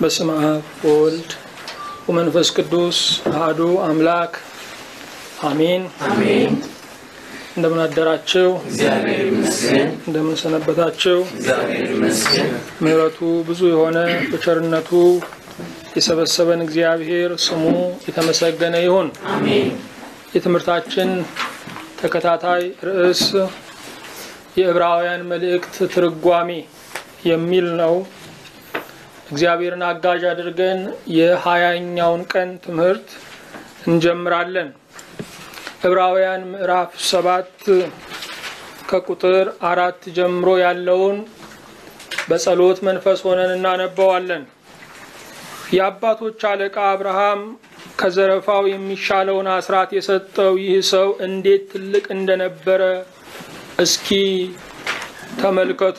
በስመ አብ ወወልድ ወመንፈስ ቅዱስ አሐዱ አምላክ አሜን አሜን። እንደምን አደራችሁ? እግዚአብሔር ይመስገን። እንደምን ሰነበታችሁ? እግዚአብሔር ይመስገን። ምሕረቱ ብዙ የሆነ በቸርነቱ የሰበሰበን እግዚአብሔር ስሙ የተመሰገነ ይሁን አሜን። የትምህርታችን ተከታታይ ርዕስ የዕብራውያን መልእክት ትርጓሜ የሚል ነው። እግዚአብሔርን አጋዥ አድርገን የ20ኛውን ቀን ትምህርት እንጀምራለን። ዕብራውያን ምዕራፍ 7 ከቁጥር 4 ጀምሮ ያለውን በጸሎት መንፈስ ሆነን እናነባዋለን። የአባቶች አለቃ አብርሃም ከዘረፋው የሚሻለውን አስራት የሰጠው ይህ ሰው እንዴት ትልቅ እንደነበረ እስኪ ተመልከቱ።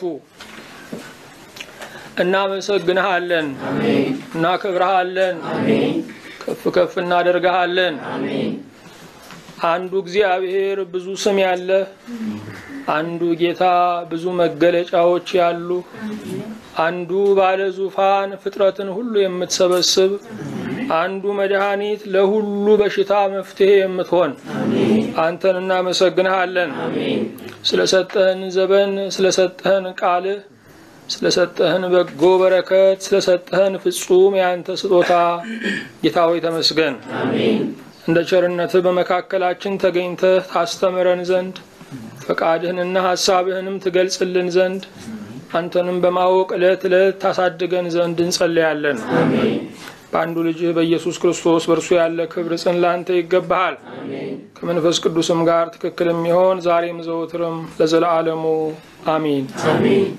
እናመሰግንሃለን አሜን። እናከብርሃለን አሜን። ከፍ ከፍ እናደርግሃለን አሜን። አንዱ እግዚአብሔር ብዙ ስም ያለ፣ አንዱ ጌታ ብዙ መገለጫዎች ያሉ፣ አንዱ ባለ ዙፋን ፍጥረትን ሁሉ የምትሰበስብ፣ አንዱ መድኃኒት ለሁሉ በሽታ መፍትሄ የምትሆን አንተን እናመሰግንሃለን አሜን። ስለሰጠህን ዘመን፣ ስለሰጠህን ቃል፣ ስለሰጠህን በጎ በረከት፣ ስለሰጠህን ፍጹም ያንተ ስጦታ ጌታ ሆይ ተመስገን አሜን። እንደ ቸርነትህ በመካከላችን ተገኝተህ ታስተምረን ዘንድ ፈቃድህንና ሐሳብህንም ትገልጽልን ዘንድ አንተንም በማወቅ ዕለት ዕለት ታሳድገን ዘንድ እንጸልያለን አሜን። በአንዱ ልጅህ በኢየሱስ ክርስቶስ በእርሱ ያለ ክብር ጽን ላንተ ይገባሃል አሜን። ከመንፈስ ቅዱስም ጋር ትክክል የሚሆን ዛሬም ዘወትርም ለዘለዓለሙ አሜን አሜን።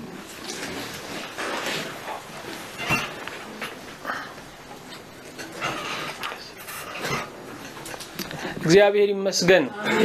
እግዚአብሔር ይመስገን።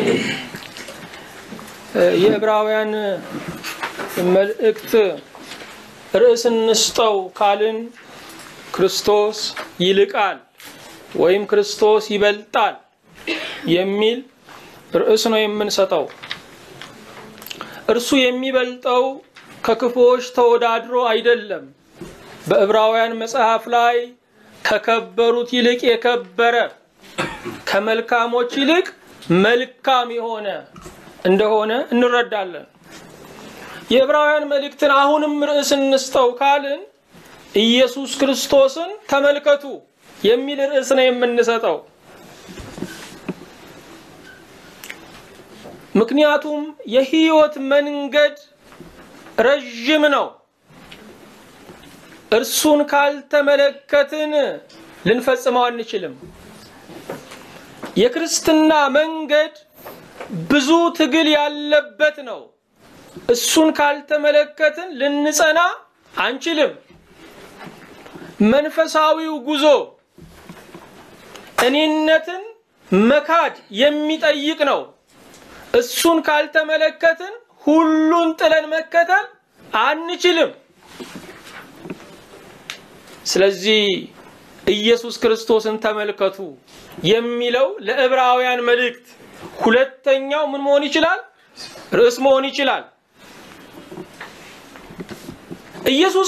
የዕብራውያን መልእክት ርዕስ እንስጠው ካልን ክርስቶስ ይልቃል ወይም ክርስቶስ ይበልጣል የሚል ርዕስ ነው የምንሰጠው። እርሱ የሚበልጠው ከክፉዎች ተወዳድሮ አይደለም። በዕብራውያን መጽሐፍ ላይ ከከበሩት ይልቅ የከበረ ከመልካሞች ይልቅ መልካም የሆነ እንደሆነ እንረዳለን። የዕብራውያን መልእክትን አሁንም ርዕስ እንስጠው ካልን ኢየሱስ ክርስቶስን ተመልከቱ የሚል ርዕስ ነው የምንሰጠው። ምክንያቱም የሕይወት መንገድ ረጅም ነው። እርሱን ካልተመለከትን ልንፈጽመው አንችልም። የክርስትና መንገድ ብዙ ትግል ያለበት ነው። እሱን ካልተመለከትን ልንጸና አንችልም። መንፈሳዊው ጉዞ እኔነትን መካድ የሚጠይቅ ነው። እሱን ካልተመለከትን ሁሉን ጥለን መከተል አንችልም። ስለዚህ ኢየሱስ ክርስቶስን ተመልከቱ የሚለው ለዕብራውያን መልእክት ሁለተኛው ምን መሆን ይችላል? ርዕስ መሆን ይችላል። ኢየሱስ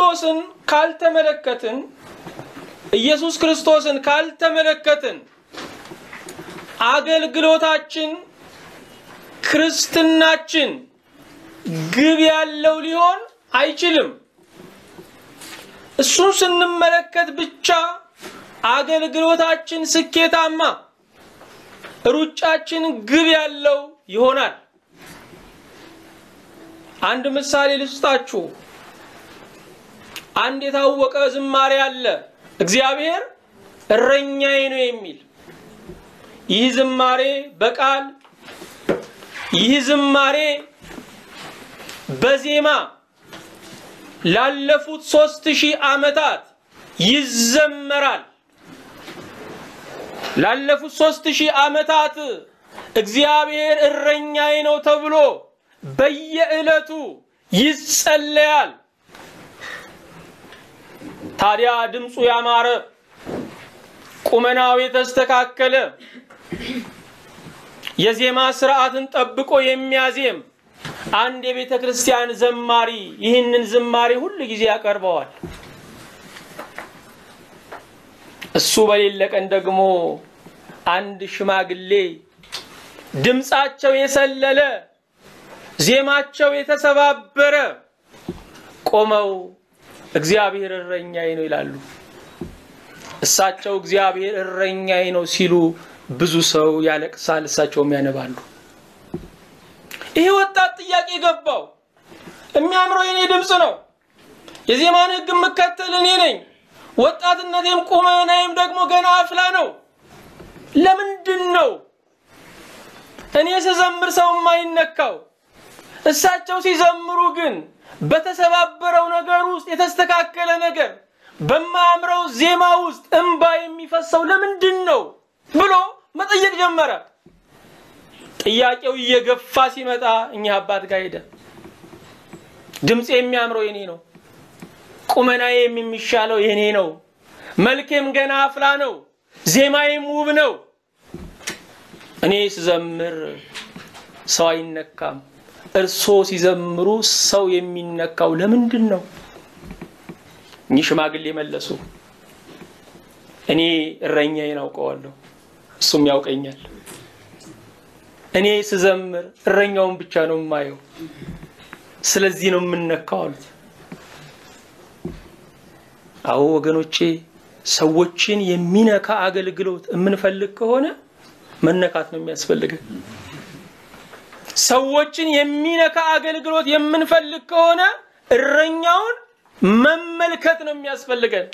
ክርስቶስን ካልተመለከትን አገልግሎታችን፣ ክርስትናችን ግብ ያለው ሊሆን አይችልም። እሱን ስንመለከት ብቻ አገልግሎታችን ስኬታማ፣ ሩጫችን ግብ ያለው ይሆናል። አንድ ምሳሌ ልስጣችሁ። አንድ የታወቀ ዝማሬ አለ፣ እግዚአብሔር እረኛዬ ነው የሚል። ይህ ዝማሬ በቃል፣ ይህ ዝማሬ በዜማ ላለፉት 3000 ዓመታት ይዘመራል። ላለፉት 3000 ዓመታት እግዚአብሔር እረኛዬ ነው ተብሎ በየዕለቱ ይጸለያል። ታዲያ ድምፁ ያማረ፣ ቁመናው የተስተካከለ፣ የዜማ ስርዓትን ጠብቆ የሚያዜም አንድ የቤተ ክርስቲያን ዘማሪ ይህንን ዝማሬ ሁሉ ጊዜ ያቀርበዋል። በሌለ ቀን ደግሞ አንድ ሽማግሌ ድምጻቸው የሰለለ ዜማቸው የተሰባበረ ቆመው እግዚአብሔር እረኛዬ ነው ይላሉ። እሳቸው እግዚአብሔር እረኛዬ ነው ሲሉ ብዙ ሰው ያለቅሳል፣ እሳቸውም ያነባሉ። ይሄ ወጣት ጥያቄ ገባው። የሚያምረው የኔ ድምጽ ነው፣ የዜማን ሕግ መከተል እኔ ነኝ፣ ወጣትነቴም ቁመናዬም ደግሞ ገና አፍላ ነው። ለምንድን ነው እኔ ስዘምር ሰው የማይነካው? እሳቸው ሲዘምሩ ግን በተሰባበረው ነገር ውስጥ የተስተካከለ ነገር በማያምረው ዜማ ውስጥ እንባ የሚፈሰው ለምንድን ነው ብሎ መጠየቅ ጀመረ። ጥያቄው እየገፋ ሲመጣ እኛ አባት ጋር ሄደ። ድምጽ የሚያምረው የኔ ነው፣ ቁመናዬም የሚሻለው የኔ ነው፣ መልኬም ገና አፍላ ነው፣ ዜማዬም ውብ ነው። እኔ ስዘምር ሰው አይነካም፣ እርሶ ሲዘምሩ ሰው የሚነካው ለምንድን ነው? እኚህ ሽማግሌ መለሱ፣ እኔ እረኛዬን አውቀዋለሁ፣ እሱም ያውቀኛል። እኔ ስዘምር እረኛውን ብቻ ነው የማየው፣ ስለዚህ ነው የምነካው አሉት። አዎ ወገኖቼ፣ ሰዎችን የሚነካ አገልግሎት የምንፈልግ ከሆነ መነካት ነው የሚያስፈልገን። ሰዎችን የሚነካ አገልግሎት የምንፈልግ ከሆነ እረኛውን መመልከት ነው የሚያስፈልገን።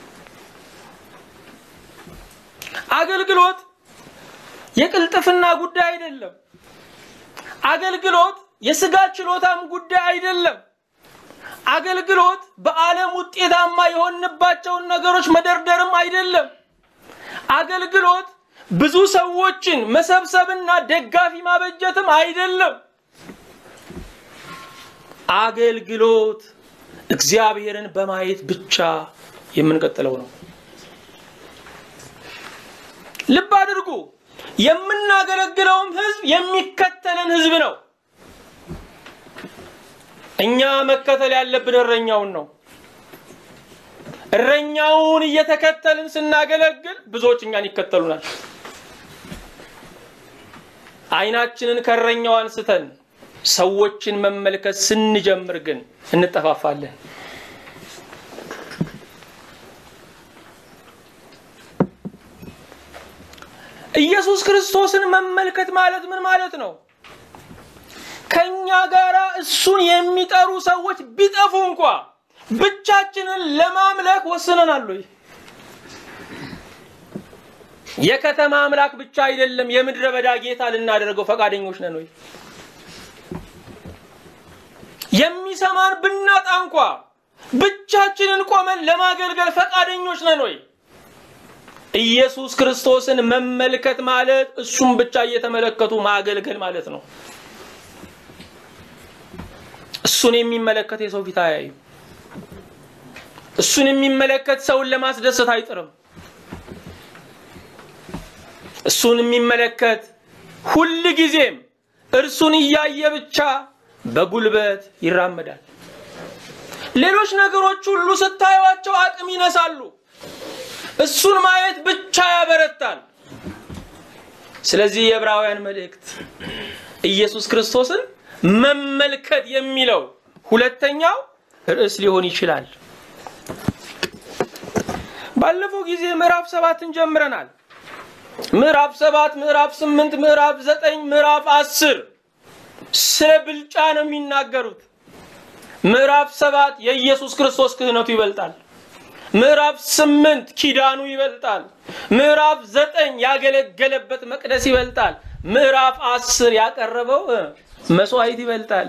አገልግሎት የቅልጥፍና ጉዳይ አይደለም። አገልግሎት የሥጋ ችሎታም ጉዳይ አይደለም። አገልግሎት በዓለም ውጤታማ የሆንባቸው ነገሮች መደርደርም አይደለም። አገልግሎት ብዙ ሰዎችን መሰብሰብና ደጋፊ ማበጀትም አይደለም። አገልግሎት እግዚአብሔርን በማየት ብቻ የምንቀጥለው ነው። ልብ አድርጉ፣ የምናገለግለውም ህዝብ የሚከተለን ህዝብ ነው። እኛ መከተል ያለብን እረኛውን ነው። እረኛውን እየተከተልን ስናገለግል ብዙዎች እኛን ይከተሉናል። አይናችንን ከእረኛው አንስተን ሰዎችን መመልከት ስንጀምር ግን እንጠፋፋለን። ኢየሱስ ክርስቶስን መመልከት ማለት ምን ማለት ነው? ከኛ ጋራ እሱን የሚጠሩ ሰዎች ቢጠፉ እንኳን ብቻችንን ለማምለክ ወስነናል ወይ? የከተማ አምላክ ብቻ አይደለም፣ የምድረ በዳ ጌታ ልናደርገው ፈቃደኞች ነን ወይ? የሚሰማን ብናጣ እንኳን ብቻችንን ቆመን ለማገልገል ፈቃደኞች ነን ወይ? ኢየሱስ ክርስቶስን መመልከት ማለት እሱን ብቻ እየተመለከቱ ማገልገል ማለት ነው። እሱን የሚመለከት የሰው ፊት አያዩ። እሱን የሚመለከት ሰውን ለማስደሰት አይጥርም። እሱን የሚመለከት ሁሉ ጊዜም እርሱን እያየ ብቻ በጉልበት ይራመዳል። ሌሎች ነገሮች ሁሉ ስታዩዋቸው አቅም ይነሳሉ፣ እሱን ማየት ብቻ ያበረታል። ስለዚህ የዕብራውያን መልእክት ኢየሱስ ክርስቶስን መመልከት የሚለው ሁለተኛው ርዕስ ሊሆን ይችላል። ባለፈው ጊዜ ምዕራፍ 7ን ጀምረናል። ምዕራፍ 7፣ ምዕራፍ 8፣ ምዕራፍ 9፣ ምዕራፍ 10 ስለ ብልጫ ነው የሚናገሩት። ምዕራፍ 7 የኢየሱስ ክርስቶስ ክህነቱ ይበልጣል። ምዕራፍ 8 ኪዳኑ ይበልጣል። ምዕራፍ 9 ያገለገለበት መቅደስ ይበልጣል። ምዕራፍ 10 ያቀረበው መስዋዕት ይበልጣል።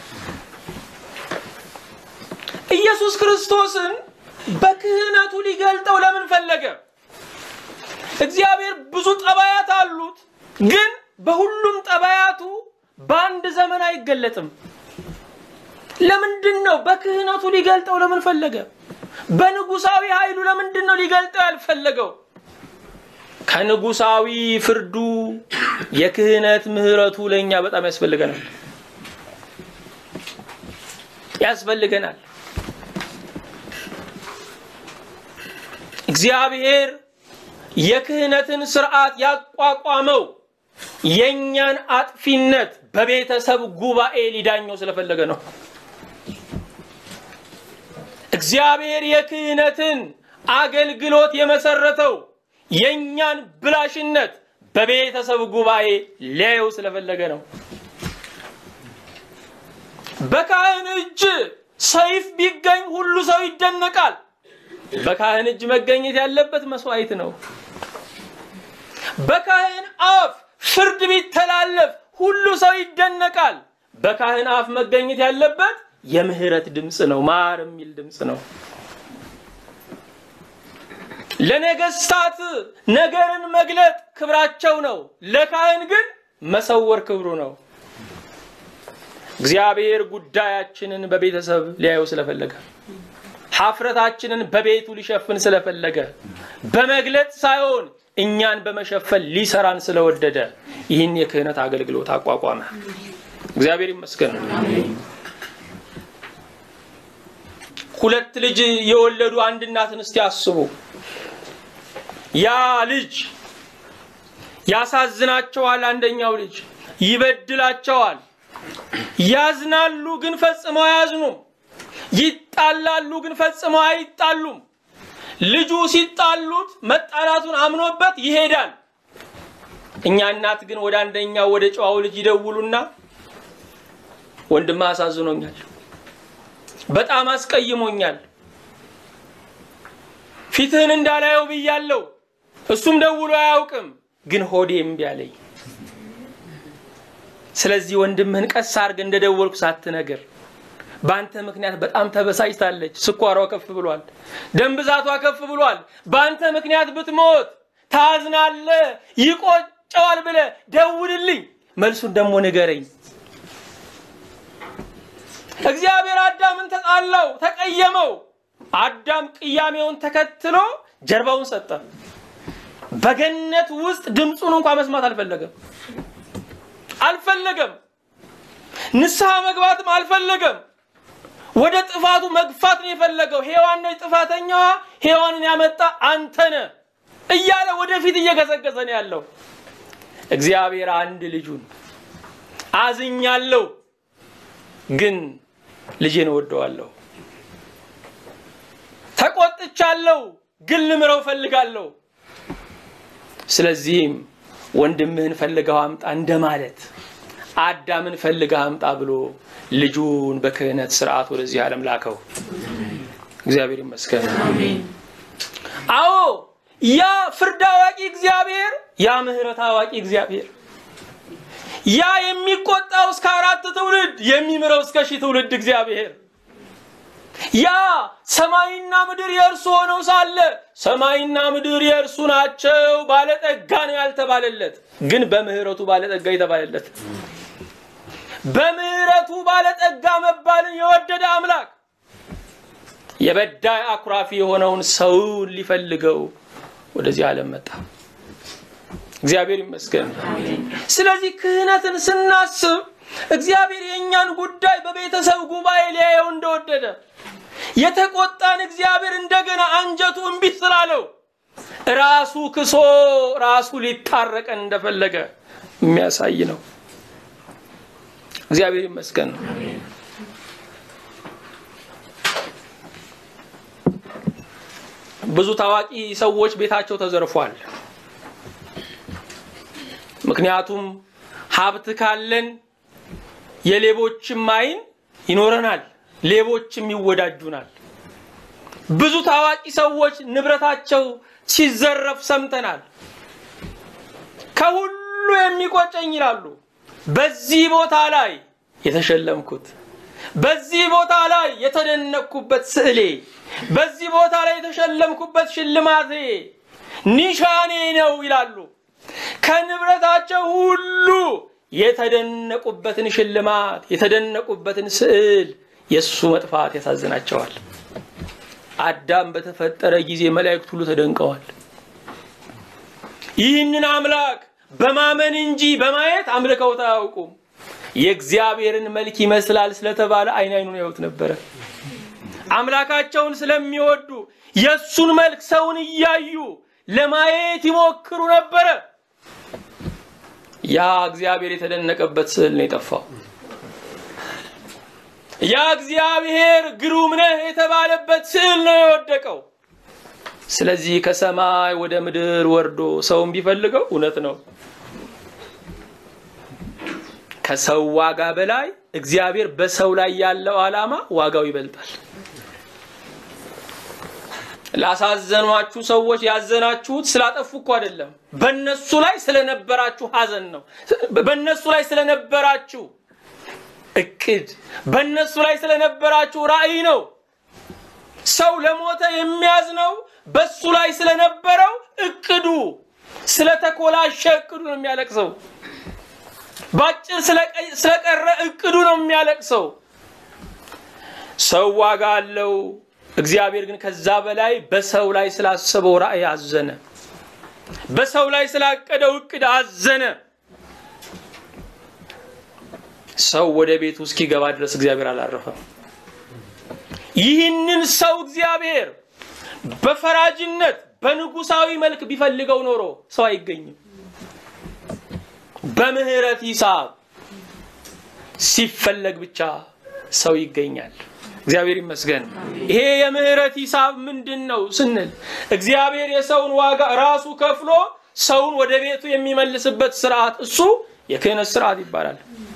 ኢየሱስ ክርስቶስን በክህነቱ ሊገልጠው ለምን ፈለገ? እግዚአብሔር ብዙ ጠባያት አሉት፣ ግን በሁሉም ጠባያቱ በአንድ ዘመን አይገለጥም። ለምንድን ነው በክህነቱ ሊገልጠው ለምን ፈለገ? በንጉሳዊ ኃይሉ ለምንድን ነው ሊገልጠው ያልፈለገው? ከንጉሳዊ ፍርዱ የክህነት ምህረቱ ለኛ በጣም ያስፈልገናል። እግዚአብሔር የክህነትን ሥርዓት ያቋቋመው የኛን አጥፊነት በቤተሰብ ጉባኤ ሊዳኘው ስለፈለገ ነው። እግዚአብሔር የክህነትን አገልግሎት የመሰረተው የኛን ብላሽነት በቤተሰብ ጉባኤ ሊያየው ስለፈለገ ነው። በካህን እጅ ሰይፍ ቢገኝ ሁሉ ሰው ይደነቃል። በካህን እጅ መገኘት ያለበት መስዋዕት ነው። በካህን አፍ ፍርድ ቢተላለፍ ሁሉ ሰው ይደነቃል። በካህን አፍ መገኘት ያለበት የምህረት ድምጽ ነው፣ ማር የሚል ድምጽ ነው። ለነገስታት ነገርን መግለጥ ክብራቸው ነው፣ ለካህን ግን መሰወር ክብሩ ነው። እግዚአብሔር ጉዳያችንን በቤተሰብ ሊያየው ስለፈለገ ሐፍረታችንን በቤቱ ሊሸፍን ስለፈለገ በመግለጥ ሳይሆን እኛን በመሸፈን ሊሰራን ስለወደደ ይህን የክህነት አገልግሎት አቋቋመ። እግዚአብሔር ይመስገን። ሁለት ልጅ የወለዱ አንድ እናትን እስቲ አስቡ። ያ ልጅ ያሳዝናቸዋል፣ አንደኛው ልጅ ይበድላቸዋል። ያዝናሉ ግን ፈጽመው አያዝኑም። ይጣላሉ ግን ፈጽመው አይጣሉም። ልጁ ሲጣሉት መጣላቱን አምኖበት ይሄዳል። እኛ እናት ግን ወደ አንደኛው ወደ ጨዋው ልጅ ይደውሉና ወንድማ አሳዝኖኛል፣ በጣም አስቀይሞኛል፣ ፊትህን እንዳላየው ብያለሁ፣ እሱም ደውሎ አያውቅም፣ ግን ሆዴ እምቢ አለኝ። ስለዚህ ወንድምህን ቀስ አድርግ እንደደወልኩ ሳትነግር ባንተ ምክንያት በጣም ተበሳጭታለች፣ ስኳሯ ከፍ ብሏል፣ ደም ብዛቷ ከፍ ብሏል፣ ባንተ ምክንያት ብትሞት ታዝናለህ፣ ይቆጨዋል ብለህ ደውልልኝ፣ መልሱን ደግሞ ንገረኝ። እግዚአብሔር አዳምን ተጣላው፣ ተቀየመው። አዳም ቅያሜውን ተከትሎ ጀርባውን ሰጠ። በገነት ውስጥ ድምጹን እንኳን መስማት አልፈለገም። ንስሐ መግባትም አልፈለገም። ወደ ጥፋቱ መግፋት ነው የፈለገው። ሔዋን ነች ጥፋተኛዋ፣ ሔዋንን ያመጣ አንተ ነህ እያለ ወደፊት እየገሰገሰ ነው ያለው። እግዚአብሔር አንድ ልጁን አዝኛለሁ ግን ልጄን ወደዋለሁ፣ ተቆጥቻለሁ ግን ልምረው ፈልጋለሁ፣ ስለዚህም ወንድምህን ፈልገው አምጣ እንደማለት አዳምን ፈልገው አምጣ ብሎ ልጁን በክህነት ሥርዓት ወደዚህ ዓለም ላከው። እግዚአብሔር ይመስገን። አሜን። አዎ ያ ፍርድ አዋቂ እግዚአብሔር፣ ያ ምህረት አዋቂ እግዚአብሔር፣ ያ የሚቆጣው እስከ 4 ትውልድ የሚምረው እስከ 1000 ትውልድ እግዚአብሔር፣ ያ ሰማይና ምድር የእርሱ ሆነው ሳለ ሰማይና ምድር የእርሱ ናቸው ባለጠጋ ነው ያልተባለለት ግን በምህረቱ ባለጠጋ የተባለለት፣ በምህረቱ ባለጠጋ መባልን የወደደ አምላክ የበዳይ አኩራፊ የሆነውን ሰውን ሊፈልገው ወደዚህ ዓለም መጣ። እግዚአብሔር ይመስገን። ስለዚህ ክህነትን ስናስብ እግዚአብሔር የኛን ጉዳይ በቤተሰብ ጉባኤ ሊያየው እንደወደደ የተቆጣን እግዚአብሔር እንደገና አንጀቱ እምቢ ስላለው ራሱ ክሶ ራሱ ሊታረቀን እንደፈለገ የሚያሳይ ነው። እግዚአብሔር ይመስገን። ብዙ ታዋቂ ሰዎች ቤታቸው ተዘርፏል። ምክንያቱም ሀብት ካለን የሌቦችም አይን ይኖረናል፣ ሌቦችም ይወዳጁናል። ብዙ ታዋቂ ሰዎች ንብረታቸው ሲዘረፍ ሰምተናል። ከሁሉ የሚቆጨኝ ይላሉ በዚህ ቦታ ላይ የተሸለምኩት፣ በዚህ ቦታ ላይ የተደነቅኩበት ስዕሌ፣ በዚህ ቦታ ላይ የተሸለምኩበት ሽልማቴ ኒሻኔ ነው ይላሉ። ከንብረታቸው ሁሉ የተደነቁበትን ሽልማት የተደነቁበትን ስዕል የሱ መጥፋት ያሳዝናቸዋል። አዳም በተፈጠረ ጊዜ መላእክት ሁሉ ተደንቀዋል። ይህንን አምላክ በማመን እንጂ በማየት አምልከው ታውቁም። የእግዚአብሔርን መልክ ይመስላል ስለተባለ አይኑን ያዩት ነበር። አምላካቸውን ስለሚወዱ የሱን መልክ ሰውን እያዩ ለማየት ይሞክሩ ነበር። ያ እግዚአብሔር የተደነቀበት ስዕል ነው የጠፋው። ያ እግዚአብሔር ግሩም ነህ የተባለበት ስዕል ነው የወደቀው። ስለዚህ ከሰማይ ወደ ምድር ወርዶ ሰውን ቢፈልገው እውነት ነው ከሰው ዋጋ በላይ እግዚአብሔር በሰው ላይ ያለው ዓላማ ዋጋው ይበልጣል። ላሳዘኗችሁ ሰዎች ያዘናችሁት ስላጠፉ እኮ አይደለም፣ በእነሱ ላይ ስለነበራችሁ ሐዘን ነው። በእነሱ ላይ ስለነበራችሁ እቅድ፣ በእነሱ ላይ ስለነበራችሁ ራእይ ነው። ሰው ለሞተ የሚያዝነው በሱ ላይ ስለነበረው እቅዱ፣ ስለተኮላሸ እቅዱ ነው የሚያለቅሰው። ባጭር ስለቀረ እቅዱ ነው የሚያለቅሰው። ሰው ዋጋ አለው። እግዚአብሔር ግን ከዛ በላይ በሰው ላይ ስላሰበው ራእይ አዘነ። በሰው ላይ ስላቀደው እቅድ አዘነ። ሰው ወደ ቤቱ እስኪገባ ድረስ እግዚአብሔር አላረፈም። ይህንን ሰው እግዚአብሔር በፈራጅነት በንጉሳዊ መልክ ቢፈልገው ኖሮ ሰው አይገኝም። በምህረት ሂሳብ ሲፈለግ ብቻ ሰው ይገኛል። እግዚአብሔር ይመስገን። ይሄ የምህረት ሂሳብ ምንድነው ስንል እግዚአብሔር የሰውን ዋጋ ራሱ ከፍሎ ሰውን ወደ ቤቱ የሚመልስበት ስርዓት እሱ የክህነት ስርዓት ይባላል።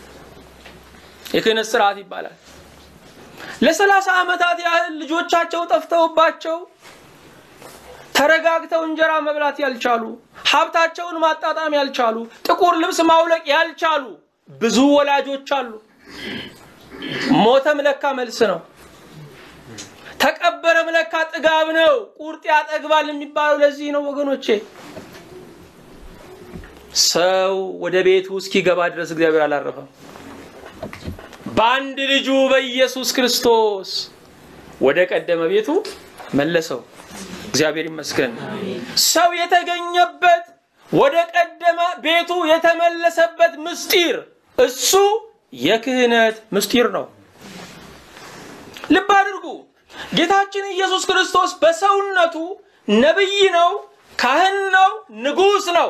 የክህነት ስርዓት ይባላል። ለ30 ዓመታት ያህል ልጆቻቸው ጠፍተውባቸው ተረጋግተው እንጀራ መብላት ያልቻሉ፣ ሀብታቸውን ማጣጣም ያልቻሉ፣ ጥቁር ልብስ ማውለቅ ያልቻሉ ብዙ ወላጆች አሉ። ሞተም ለካ መልስ ነው፣ ተቀበረም ለካ ጥጋብ ነው። ቁርጥ ያጠግባል የሚባለው ለዚህ ነው ወገኖቼ። ሰው ወደ ቤቱ እስኪገባ ድረስ እግዚአብሔር አላረፈም። በአንድ ልጁ በኢየሱስ ክርስቶስ ወደ ቀደመ ቤቱ መለሰው። እግዚአብሔር ይመስገን። ሰው የተገኘበት ወደ ቀደመ ቤቱ የተመለሰበት ምስጢር እሱ የክህነት ምስጢር ነው። ልብ አድርጉ። ጌታችን ኢየሱስ ክርስቶስ በሰውነቱ ነብይ ነው፣ ካህን ነው፣ ንጉስ ነው።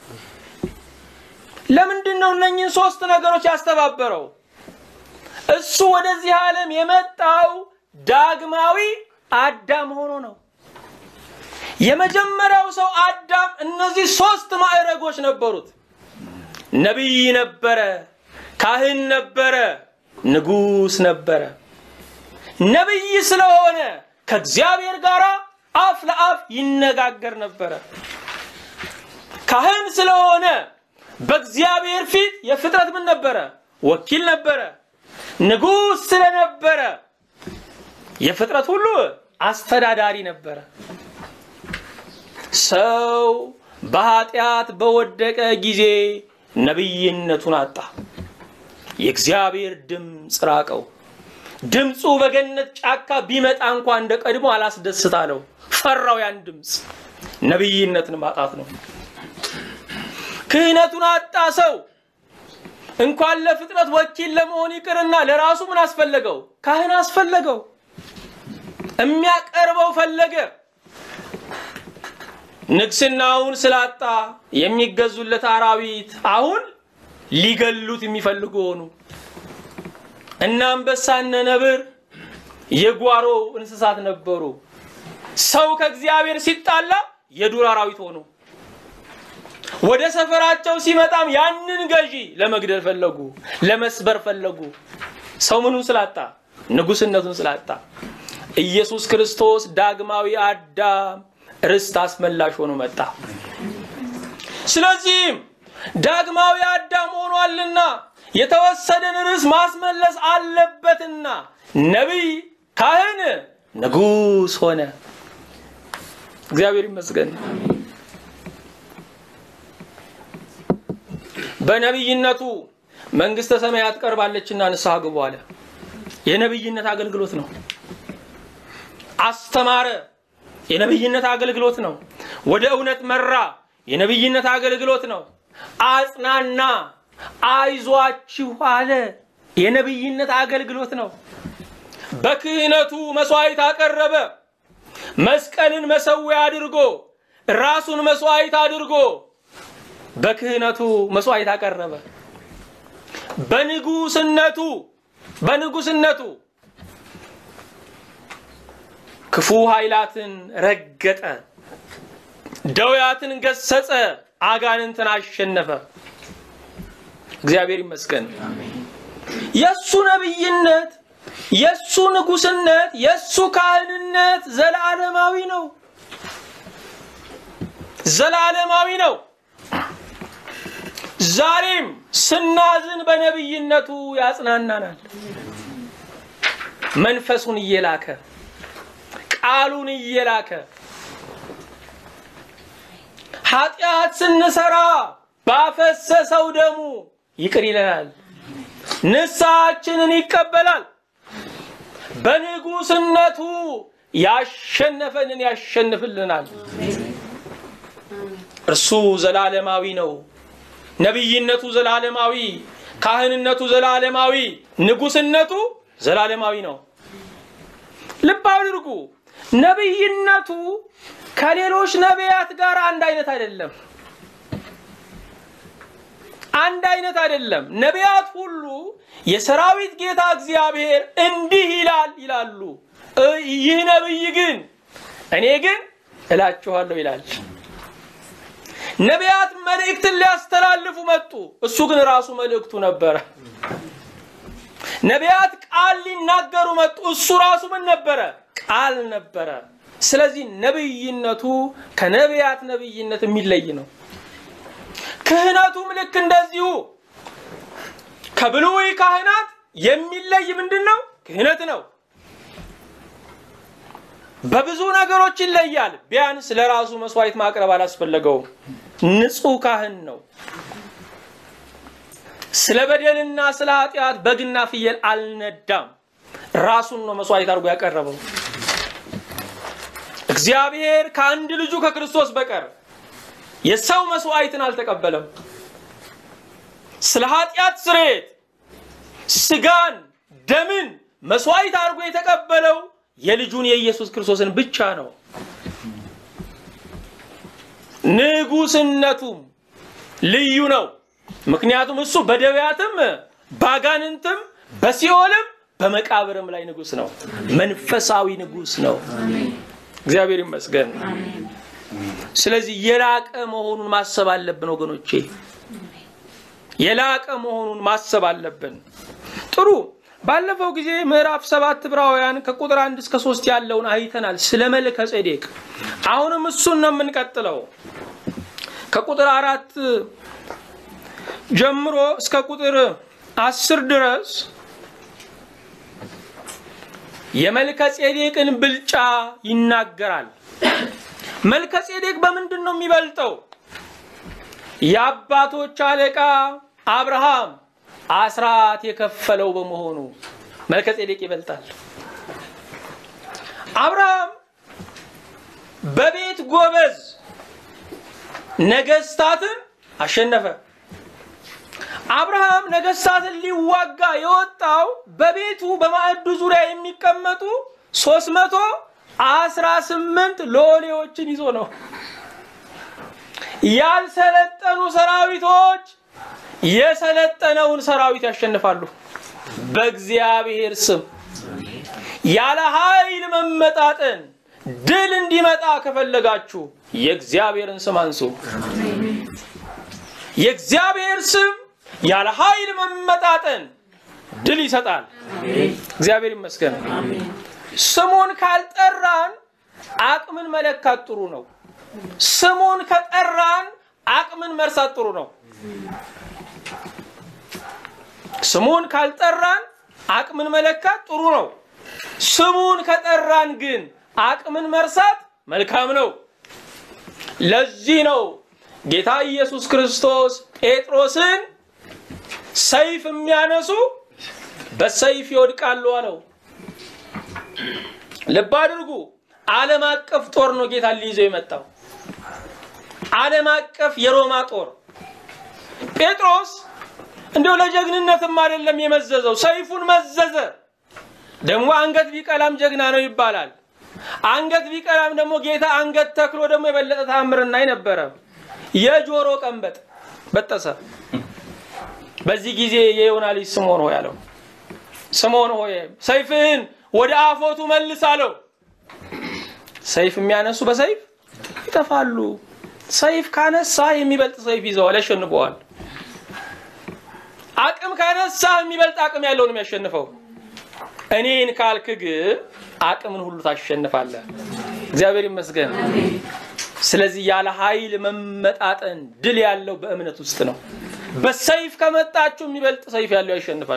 ለምንድን ነው እነኚህን ሶስት ነገሮች ያስተባበረው? እሱ ወደዚህ ዓለም የመጣው ዳግማዊ አዳም ሆኖ ነው። የመጀመሪያው ሰው አዳም እነዚህ ሶስት ማዕረጎች ነበሩት። ነብይ ነበረ፣ ካህን ነበረ፣ ንጉስ ነበረ። ነብይ ስለሆነ ከእግዚአብሔር ጋር አፍ ለአፍ ይነጋገር ነበረ። ካህን ስለሆነ በእግዚአብሔር ፊት የፍጥረት ምን ነበረ? ወኪል ነበረ። ንጉስ ስለነበረ የፍጥረት ሁሉ አስተዳዳሪ ነበረ። ሰው በኃጢአት በወደቀ ጊዜ ነብይነቱን አጣ። የእግዚአብሔር ድምጽ ራቀው። ድምጹ በገነት ጫካ ቢመጣ እንኳን እንደቀድሞ አላስደስታለው። ፈራው ያን ድምጽ። ነብይነትን ማጣት ነው። ክህነቱን አጣ ሰው። እንኳን ለፍጥረት ወኪል ለመሆን ይቅርና ለራሱ ምን አስፈለገው? ካህን አስፈለገው። የሚያቀርበው ፈለገ። ንግስናውን ስላጣ የሚገዙለት አራዊት አሁን ሊገሉት የሚፈልጉ ሆኑ። እና አንበሳና ነብር የጓሮ እንስሳት ነበሩ። ሰው ከእግዚአብሔር ሲጣላ የዱር አራዊት ሆኑ። ወደ ሰፈራቸው ሲመጣም ያንን ገዢ ለመግደል ፈለጉ፣ ለመስበር ፈለጉ። ሰው ምኑን ስላጣ? ንጉስነቱን ስላጣ። ኢየሱስ ክርስቶስ ዳግማዊ አዳም ርስት አስመላሽ ሆኖ መጣ። ስለዚህ ዳግማዊ አዳም ሆኗልና የተወሰደን ርስት ማስመለስ አለበትና ነብይ፣ ካህን፣ ንጉስ ሆነ። እግዚአብሔር ይመስገን። በነብይነቱ መንግስተ ሰማያት ቀርባለችና ንስሐ ግቡ አለ። የነብይነት አገልግሎት ነው። አስተማረ፣ የነብይነት አገልግሎት ነው። ወደ እውነት መራ፣ የነብይነት አገልግሎት ነው። አጽናና፣ አይዟችሁ አለ፣ የነብይነት አገልግሎት ነው። በክህነቱ መስዋዕት አቀረበ። መስቀልን መሰዊያ አድርጎ ራሱን መስዋዕት አድርጎ በክህነቱ መስዋዕት አቀረበ። በንጉስነቱ ክፉ ኃይላትን ረገጠ፣ ደውያትን ገሰጸ፣ አጋንንትን አሸነፈ። እግዚአብሔር ይመስገን። የሱ ነብይነት፣ የሱ ንጉስነት፣ የሱ ካህንነት ዘላለማዊ ነው። ዛሬም ስናዝን በነብይነቱ ያጽናናናል። መንፈሱን እየላከ ቃሉን እየላከ ኃጢአት ስንሰራ ባፈሰሰው ደሙ ይቅር ይለናል፣ ንስሐችንን ይቀበላል። በንጉስነቱ ያሸነፈንን ያሸንፍልናል። እርሱ ዘላለማዊ ነው። ነብይነቱ ዘላለማዊ፣ ካህንነቱ ዘላለማዊ፣ ንጉስነቱ ዘላለማዊ ነው። ልብ አድርጉ። ነብይነቱ ከሌሎች ነቢያት ጋር አንድ አይነት አይደለም። ነቢያት ሁሉ የሰራዊት ጌታ እግዚአብሔር እንዲህ ይላሉ። ይህ ነብይ ግን እኔ ግን እላችኋለሁ ይላል። ነቢያት መልእክትን ሊያስተላልፉ መጡ፣ እሱ ግን ራሱ መልእክቱ ነበረ። ነቢያት ቃል ሊናገሩ መጡ፣ እሱ ራሱ ምን ነበረ? ቃል ነበረ። ስለዚህ ነብይነቱ ከነቢያት ነብይነት የሚለይ ነው። ክህነቱም ልክ እንደዚሁ ከብሉይ ካህናት የሚለይ ምንድነው? ክህነት ነው። በብዙ ነገሮች ይለያል። ቢያንስ ለራሱ መስዋዕት ማቅረብ አላስፈለገውም። ንጹህ ካህን ነው። ስለ በደልና ስለ ኃጢአት በግና ፍየል አልነዳም። ራሱን ነው መስዋዕት አድርጎ ያቀረበው። እግዚአብሔር ከአንድ ልጁ ከክርስቶስ በቀር የሰው መስዋዕትን አልተቀበለም። ስለ ኃጢአት ስርየት ስጋን ደምን መስዋዕት አድርጎ የተቀበለው የልጁን የኢየሱስ ክርስቶስን ብቻ ነው። ንጉስነቱም ልዩ ነው። ምክንያቱም እሱ በደዌያትም ባጋንንትም በሲኦልም በመቃብርም ላይ ንጉስ ነው። መንፈሳዊ ንጉስ ነው። እግዚአብሔር ይመስገን። ስለዚህ የላቀ መሆኑን ማሰብ አለብን ወገኖቼ፣ የላቀ መሆኑን ማሰብ አለብን። ጥሩ። ባለፈው ጊዜ ምዕራፍ 7 ዕብራውያን ከቁጥር 1 እስከ 3 ያለውን አይተናል ስለ መልከ ጼዴቅ። አሁንም እሱን ነው የምንቀጥለው። ከቁጥር 4 ጀምሮ እስከ ቁጥር 10 ድረስ የመልከ ጼዴቅን ብልጫ ይናገራል። መልከ ጼዴቅ በምንድነው የሚበልጠው? የአባቶች አለቃ አብርሃም አስራት የከፈለው በመሆኑ መልከ ጼዴቅ ይበልጣል። አብርሃም በቤት ጎበዝ ነገስታትን አሸነፈ። አብርሃም ነገስታትን ሊዋጋ የወጣው በቤቱ በማዕዱ ዙሪያ የሚቀመጡ 318 ሎሌዎችን ይዞ ነው። ያልሰለጠኑ ሰራዊቶች የሰለጠነውን ሰራዊት ያሸንፋሉ። በእግዚአብሔር ስም ያለ ኃይል መመጣጠን ድል እንዲመጣ ከፈለጋችሁ የእግዚአብሔርን ስም አንሱ። የእግዚአብሔር ስም ያለ ኃይል መመጣጠን ድል ይሰጣል። እግዚአብሔር ይመስገን። ስሙን ካልጠራን አቅምን መለካት ጥሩ ነው። ስሙን ከጠራን አቅምን መርሳት ጥሩ ነው። ስሙን ካልጠራን አቅምን መለካት ጥሩ ነው። ስሙን ከጠራን ግን አቅምን መርሳት መልካም ነው። ለዚህ ነው ጌታ ኢየሱስ ክርስቶስ ጴጥሮስን ሰይፍ የሚያነሱ በሰይፍ ይወድቃሉ አለው። ልብ አድርጉ። ዓለም አቀፍ ጦር ነው ጌታ ሊይዘው የመጣው። ዓለም አቀፍ የሮማ ጦር። ጴጥሮስ እንደው ለጀግንነትም አይደለም የመዘዘው፣ ሰይፉን መዘዘ። ደግሞ አንገት ቢቀላም ጀግና ነው ይባላል። አንገት ቢቀላም ደግሞ ጌታ አንገት ተክሎ ደግሞ የበለጠ ተአምርና ነበር። የጆሮ ቀንበጥ በጠሰ። በዚህ ጊዜ የዮና ልጅ ስምዖን ሆይ አለው፣ ስምዖን ሆይ ሰይፍህን ወደ አፎቱ መልስ አለው። ሰይፍ የሚያነሱ በሰይፍ ይጠፋሉ። ሰይፍ ካነሳ የሚበልጥ ሰይፍ ይዘዋል፣ ያሸንፈዋል። አቅም ካነሳ የሚበልጥ አቅም ያለው ነው የሚያሸንፈው። እኔን ካልክ ግን አቅምን ሁሉ ታሸንፋለህ። እግዚአብሔር ይመስገን። ስለዚህ ያለ ኃይል መመጣጠን ድል ያለው በእምነት ውስጥ ነው። በሰይፍ ከመጣችሁ የሚበልጥ ሰይፍ ያለው ያሸንፋል።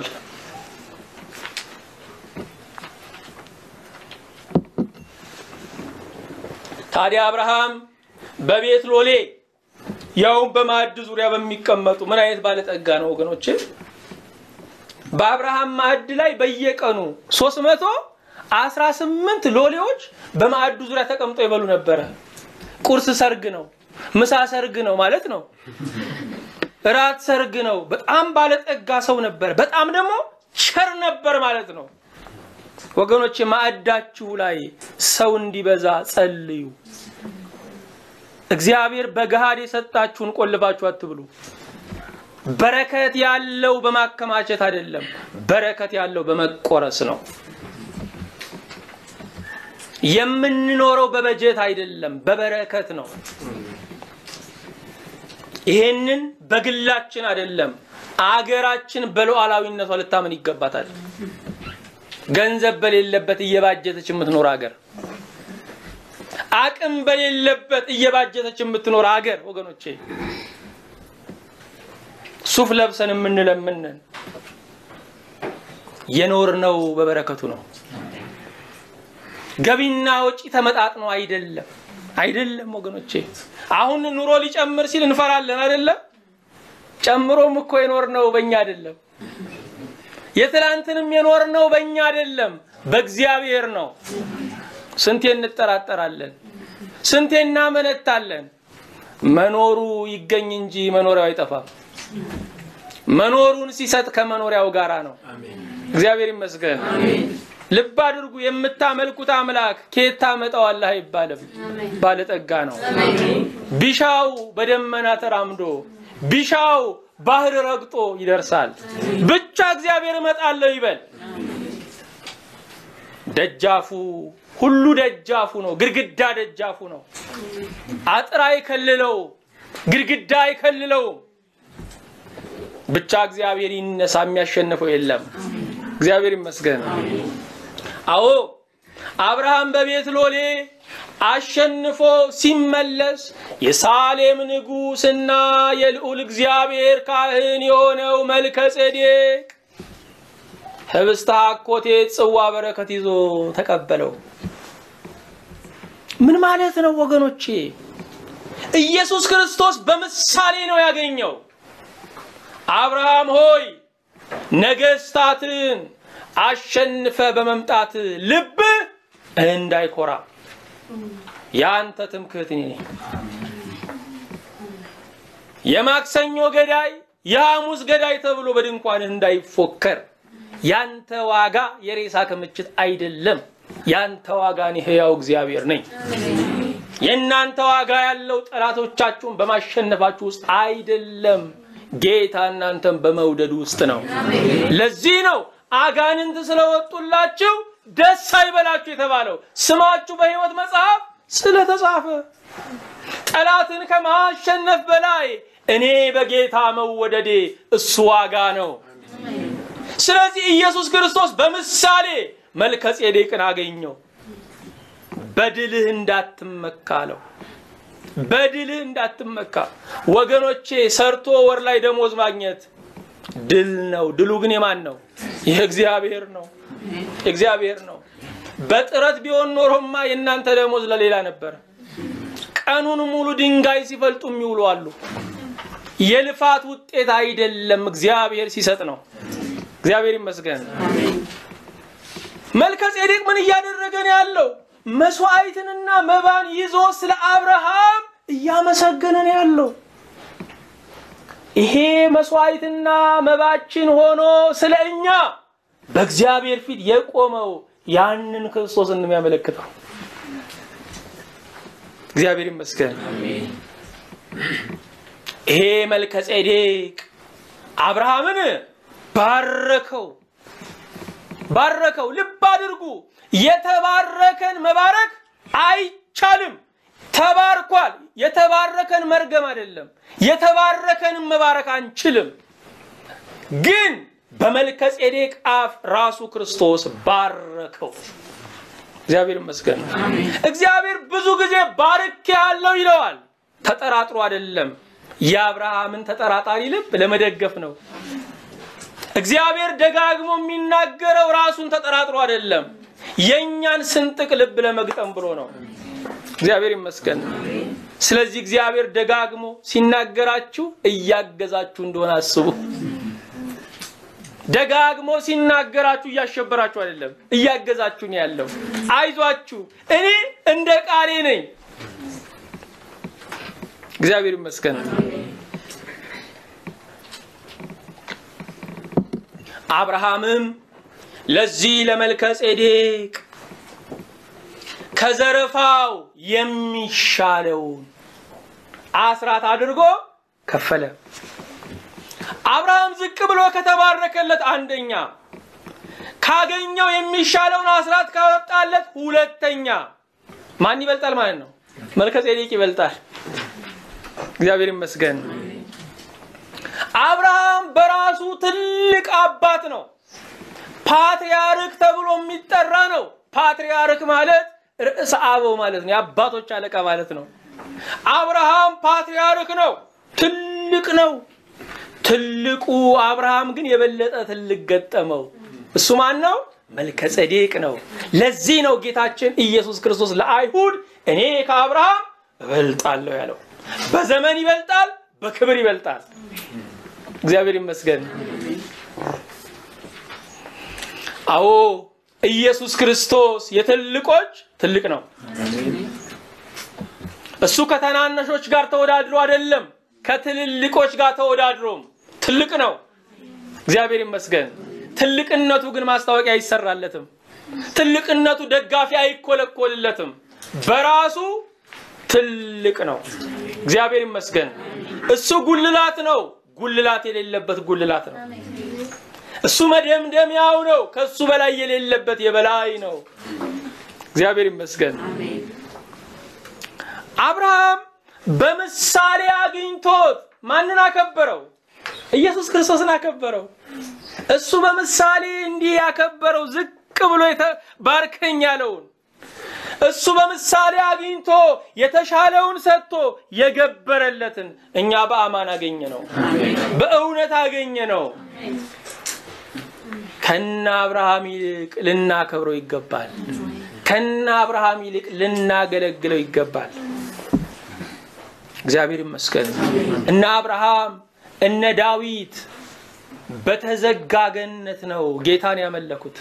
ታዲያ አብርሃም በቤት ሎሌ ያው በማዕድ ዙሪያ በሚቀመጡ ምን አይነት ባለጠጋ ነው ወገኖቼ? በአብርሃም ማዕድ ላይ በየቀኑ 318 ሎሌዎች በማዕዱ ዙሪያ ተቀምጠው ይበሉ ነበር። ቁርስ ሰርግ ነው፣ ምሳ ሰርግ ነው ማለት ነው፣ ራት ሰርግ ነው። በጣም ባለጠጋ ሰው ነበር፣ በጣም ደግሞ ቸር ነበር ማለት ነው። ወገኖቼ ማዕዳችሁ ላይ ሰው እንዲበዛ ጸልዩ። እግዚአብሔር በገሃድ የሰጣችሁን ቆልባችሁ አትብሉ። በረከት ያለው በማከማቸት አይደለም፣ በረከት ያለው በመቆረስ ነው። የምንኖረው በበጀት አይደለም፣ በበረከት ነው። ይሄንን በግላችን አይደለም፣ አገራችን በሉዓላዊነቷ ልታመን ይገባታል። ገንዘብ በሌለበት እየባጀተች የምትኖር አገር፣ አቅም በሌለበት እየባጀተች የምትኖር አገር ወገኖቼ ሱፍ ለብሰን የምንለምን የኖርነው በበረከቱ ነው። ገቢና ወጪ ተመጣጥኖ አይደለም ወገኖቼ። አሁን ኑሮ ሊጨምር ሲል እንፈራለን አይደለም? ጨምሮም እኮ የኖርነው በእኛ አይደለም። የትላንትንም የኖርነው በእኛ አይደለም፣ በእግዚአብሔር ነው። ስንቴ እንጠራጠራለን፣ ስንቴ እናመነታለን። መኖሩ ይገኝ እንጂ መኖሪያው አይጠፋም። መኖሩን ሲሰጥ ከመኖሪያው ጋራ ነው። እግዚአብሔር ይመስገን። ልብ አድርጉ፣ የምታመልኩት አምላክ ከየት ታመጣዋለህ አይባልም፣ ባለጠጋ ነው። ቢሻው በደመና ተራምዶ ቢሻው ባህር ረግጦ ይደርሳል። ብቻ እግዚአብሔር እመጣለሁ ይበል። ደጃፉ ሁሉ ደጃፉ ነው፣ ግድግዳ ደጃፉ ነው። አጥር አይከልለው፣ ግድግዳ አይከልለው። ብቻ እግዚአብሔር ይነሳ፣ የሚያሸንፈው የለም። እግዚአብሔር ይመስገን። አዎ አብርሃም በቤት ሎሌ አሸንፎ ሲመለስ የሳሌም ንጉስና የልዑል እግዚአብሔር ካህን የሆነው መልከጼዴቅ ህብስተ አኮቴት ጽዋ በረከት ይዞ ተቀበለው። ምን ማለት ነው ወገኖቼ? ኢየሱስ ክርስቶስ በምሳሌ ነው ያገኘው። አብርሃም ሆይ ነገስታትን አሸንፈ በመምጣት ልብ እንዳይኮራ ያንተ ትምክህት ነኝ። የማክሰኞ ገዳይ የሐሙስ ገዳይ ተብሎ በድንኳን እንዳይፎከር ያንተ ዋጋ የሬሳ ክምችት አይደለም። ያንተ ዋጋ ነው ሕያው እግዚአብሔር ነኝ። የናንተ ዋጋ ያለው ጠላቶቻችሁን በማሸነፋችሁ ውስጥ አይደለም፣ ጌታ እናንተን በመውደድ ውስጥ ነው። ለዚህ ነው አጋንንት ስለወጡላችሁ ደስ አይበላችሁ የተባለው፣ ስማችሁ በሕይወት መጽሐፍ ስለተጻፈ። ጠላትን ከማሸነፍ በላይ እኔ በጌታ መወደዴ እሱ ዋጋ ነው። ስለዚህ ኢየሱስ ክርስቶስ በምሳሌ መልከጼዴቅን አገኘው። በድልህ እንዳትመካለው፣ በድልህ እንዳትመካ ወገኖቼ። ሰርቶ ወር ላይ ደሞዝ ማግኘት ድል ነው። ድሉ ግን የማን ነው? የእግዚአብሔር ነው። እግዚአብሔር ነው። በጥረት ቢሆን ኖሮማ የእናንተ ደሞዝ ለሌላ ነበር። ቀኑን ሙሉ ድንጋይ ሲፈልጡ የሚውሉ አሉ። የልፋት ውጤት አይደለም፣ እግዚአብሔር ሲሰጥ ነው። እግዚአብሔር ይመስገን። መልከጼዴቅ ምን እያደረገ ነው ያለው? መስዋዕትንና መባን ይዞ ስለ አብርሃም እያመሰገነ ነው ያለው። ይሄ መስዋዕትና መባችን ሆኖ ስለኛ በእግዚአብሔር ፊት የቆመው ያንን ክርስቶስን የሚያመለክተው እግዚአብሔር ይመስገን። ይሄ መልከጼዴቅ አብርሃምን ባረከው። ልብ አድርጉ፣ የተባረከን መባረክ አይቻልም። ተባርኳል። የተባረከን መርገም አይደለም። የተባረከን መባረክ አንችልም። ግን በመልከጼዴቅ አፍ ራሱ ክርስቶስ ባረከው። እግዚአብሔር ይመስገን። እግዚአብሔር ብዙ ጊዜ ባርኬሃለሁ ይለዋል። ተጠራጥሮ አይደለም። የአብርሃምን ተጠራጣሪ ልብ ለመደገፍ ነው። እግዚአብሔር ደጋግሞ የሚናገረው ራሱን ተጠራጥሮ አይደለም፣ የኛን ስንጥቅ ልብ ለመግጠም ብሎ ነው። እግዚአብሔር ይመስገን። ስለዚህ እግዚአብሔር ደጋግሞ ሲናገራችሁ እያገዛችሁ እንደሆነ አስቡ። ደጋግሞ ሲናገራችሁ እያሸበራችሁ አይደለም፣ እያገዛችሁ ነው ያለው። አይዟችሁ፣ እኔ እንደ ቃሌ ነኝ። እግዚአብሔር ይመስገን። አብርሃምም ለዚህ ለመልከጼዴቅ ከዘረፋው የሚሻለውን አስራት አድርጎ ከፈለ። አብርሃም ዝቅ ብሎ ከተባረከለት አንደኛ፣ ካገኘው የሚሻለውን አስራት ካወጣለት ሁለተኛ፣ ማን ይበልጣል ማለት ነው? መልከጼዴቅ ይበልጣል። እግዚአብሔር ይመስገን። አብርሃም በራሱ ትልቅ አባት ነው። ፓትርያርክ ተብሎ የሚጠራ ነው። ፓትርያርክ ማለት ርዕሰ አበው ማለት ነው፣ የአባቶች አለቃ ማለት ነው። አብርሃም ፓትርያርክ ነው፣ ትልቅ ነው። ትልቁ አብርሃም ግን የበለጠ ትልቅ ገጠመው። እሱ ማን ነው? መልከጼዴቅ ነው። ለዚህ ነው ጌታችን ኢየሱስ ክርስቶስ ለአይሁድ እኔ ከአብርሃም እበልጣለሁ ያለው። በዘመን ይበልጣል፣ በክብር ይበልጣል። እግዚአብሔር ይመስገን። አዎ ኢየሱስ ክርስቶስ የትልቆች ትልቅ ነው። እሱ ከተናነሾች ጋር ተወዳድሮ አይደለም፣ ከትልልቆች ጋር ተወዳድሮም ትልቅ ነው። እግዚአብሔር ይመስገን። ትልቅነቱ ግን ማስታወቂያ አይሰራለትም። ትልቅነቱ ደጋፊ አይኮለኮልለትም። በራሱ ትልቅ ነው። እግዚአብሔር ይመስገን። እሱ ጉልላት ነው፣ ጉልላት የሌለበት ጉልላት ነው። እሱ መደምደሚያው ነው፣ ከሱ በላይ የሌለበት የበላይ ነው። እግዚአብሔር ይመስገን። አብርሃም በምሳሌ አግኝቶት ማንን አከበረው? ኢየሱስ ክርስቶስን አከበረው። እሱ በምሳሌ እንዲህ ያከበረው ዝቅ ብሎ ባርከኝ ያለውን እሱ በምሳሌ አግኝቶ የተሻለውን ሰጥቶ የገበረለትን እኛ በአማን አገኘነው፣ በእውነት አገኘነው። ከና አብርሃም ይልቅ ልናከብረው ይገባል። ከና አብርሃም ይልቅ ልናገለግለው ይገባል። እግዚአብሔር ይመስገን። እነ አብርሃም እነ ዳዊት በተዘጋ ገነት ነው ጌታን ያመለኩት።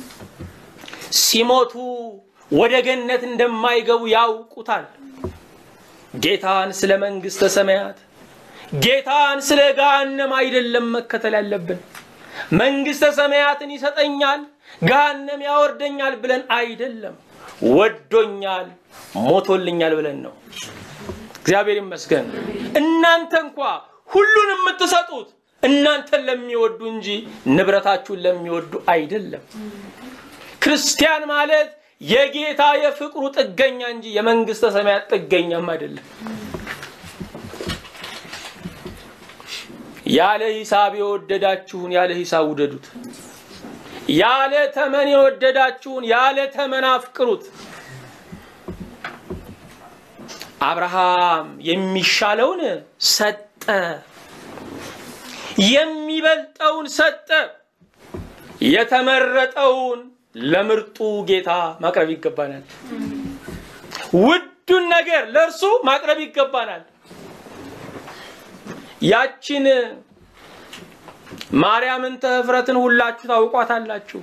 ሲሞቱ ወደ ገነት እንደማይገቡ ያውቁታል። ጌታን ስለ መንግስተ ሰማያት፣ ጌታን ስለ ገሃነም አይደለም መከተል ያለብን። መንግስተ ሰማያትን ይሰጠኛል ገሃነም ያወርደኛል ብለን አይደለም፣ ወዶኛል ሞቶልኛል ብለን ነው። እግዚአብሔር ይመስገን። እናንተ እንኳን ሁሉን የምትሰጡት እናንተን ለሚወዱ እንጂ ንብረታችሁን ለሚወዱ አይደለም። ክርስቲያን ማለት የጌታ የፍቅሩ ጥገኛ እንጂ የመንግስተ ሰማያት ጥገኛም አይደለም። ያለ ሂሳብ የወደዳችሁን ያለ ሂሳብ ውደዱት። ያለ ተመን የወደዳችሁን ያለ ተመን አፍቅሩት። አብርሃም የሚሻለውን ሰጠ፣ የሚበልጠውን ሰጠ። የተመረጠውን ለምርጡ ጌታ ማቅረብ ይገባናል። ውዱን ነገር ለርሱ ማቅረብ ይገባናል። ያቺን ማርያምን ተፍረትን ሁላችሁ ታውቋታላችሁ።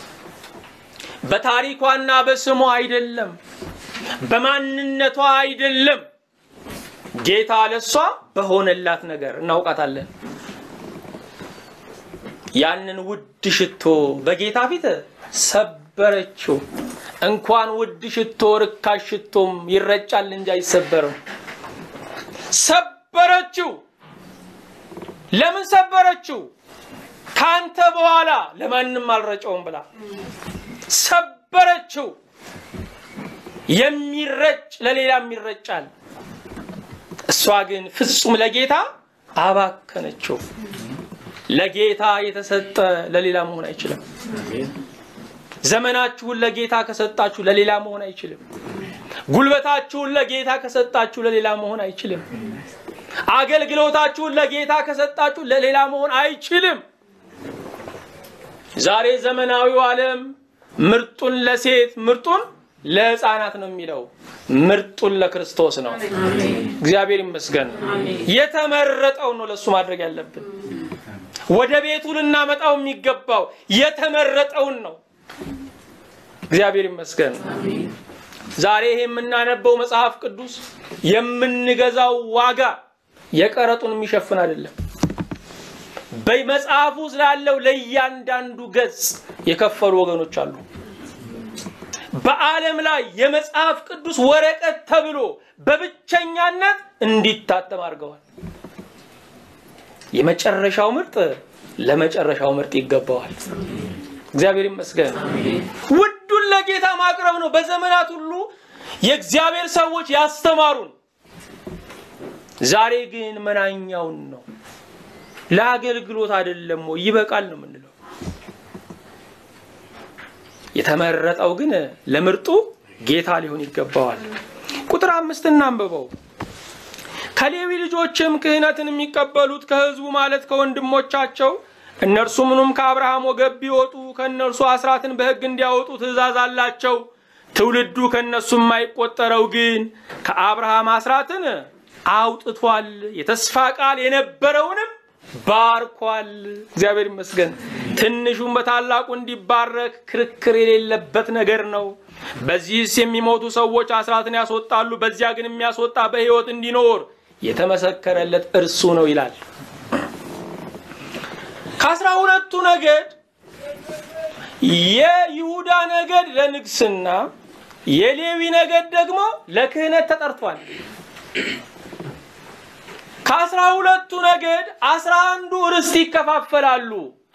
በታሪኳና በስሟ አይደለም፣ በማንነቷ አይደለም፣ ጌታ ለሷ በሆነላት ነገር እናውቃታለን። ያንን ውድ ሽቶ በጌታ ፊት ሰበረችው። እንኳን ውድ ሽቶ ርካሽ ሽቶም ይረጫል እንጂ አይሰበርም። ሰበረችው። ለምን ሰበረችው? ካንተ በኋላ ለማንም አልረጨውም ብላ ሰበረችው። የሚረጭ ለሌላም ይረጫል። እሷ ግን ፍጹም ለጌታ አባከነችው። ለጌታ የተሰጠ ለሌላ መሆን አይችልም። ዘመናችሁን ለጌታ ከሰጣችሁ ለሌላ መሆን አይችልም። ጉልበታችሁን ለጌታ ከሰጣችሁ ለሌላ መሆን አይችልም። አገልግሎታችሁን ለጌታ ከሰጣችሁ ለሌላ መሆን አይችልም። ዛሬ ዘመናዊው ዓለም ምርጡን ለሴት ምርጡን ለሕፃናት ነው የሚለው። ምርጡን ለክርስቶስ ነው። እግዚአብሔር ይመስገን። የተመረጠው ነው ለሱ ማድረግ ያለብን። ወደ ቤቱ ልናመጣው የሚገባው የተመረጠውን ነው። እግዚአብሔር ይመስገን። ዛሬ ይሄ የምናነበው መጽሐፍ ቅዱስ የምንገዛው ዋጋ የቀረጡን የሚሸፍን አይደለም። በመጽሐፉ ስላለው ለእያንዳንዱ ገጽ የከፈሉ ወገኖች አሉ። በዓለም ላይ የመጽሐፍ ቅዱስ ወረቀት ተብሎ በብቸኛነት እንዲታተም አድርገዋል። የመጨረሻው ምርጥ ለመጨረሻው ምርጥ ይገባዋል። እግዚአብሔር ይመስገን። ውዱን ለጌታ ማቅረብ ነው በዘመናት ሁሉ የእግዚአብሔር ሰዎች ያስተማሩን። ዛሬ ግን መናኛውን ነው። ለአገልግሎት አይደለም ወይ ይበቃል ነው የምንለው። የተመረጠው ግን ለምርጡ ጌታ ሊሆን ይገባዋል። ቁጥር 5 እናንብበው። ከሌዊ ልጆችም ክህነትን የሚቀበሉት ከሕዝቡ ማለት ከወንድሞቻቸው እነርሱ ምኑም ከአብርሃም ወገብ ቢወጡ ከእነርሱ አስራትን በሕግ እንዲያወጡ ትእዛዝ አላቸው። ትውልዱ ከእነሱ የማይቆጠረው ግን ከአብርሃም አስራትን አውጥቷል፣ የተስፋ ቃል የነበረውንም ባርኳል። እግዚአብሔር ይመስገን። ትንሹም በታላቁ እንዲባረክ ክርክር የሌለበት ነገር ነው። በዚህስ የሚሞቱ ሰዎች አስራትን ያስወጣሉ፣ በዚያ ግን የሚያስወጣ በሕይወት እንዲኖር የተመሰከረለት እርሱ ነው ይላል። ከ12ቱ ነገድ የይሁዳ ነገድ ለንግስና የሌዊ ነገድ ደግሞ ለክህነት ተጠርቷል። ከ12ቱ ነገድ 11ዱ ርስት ይከፋፈላሉ።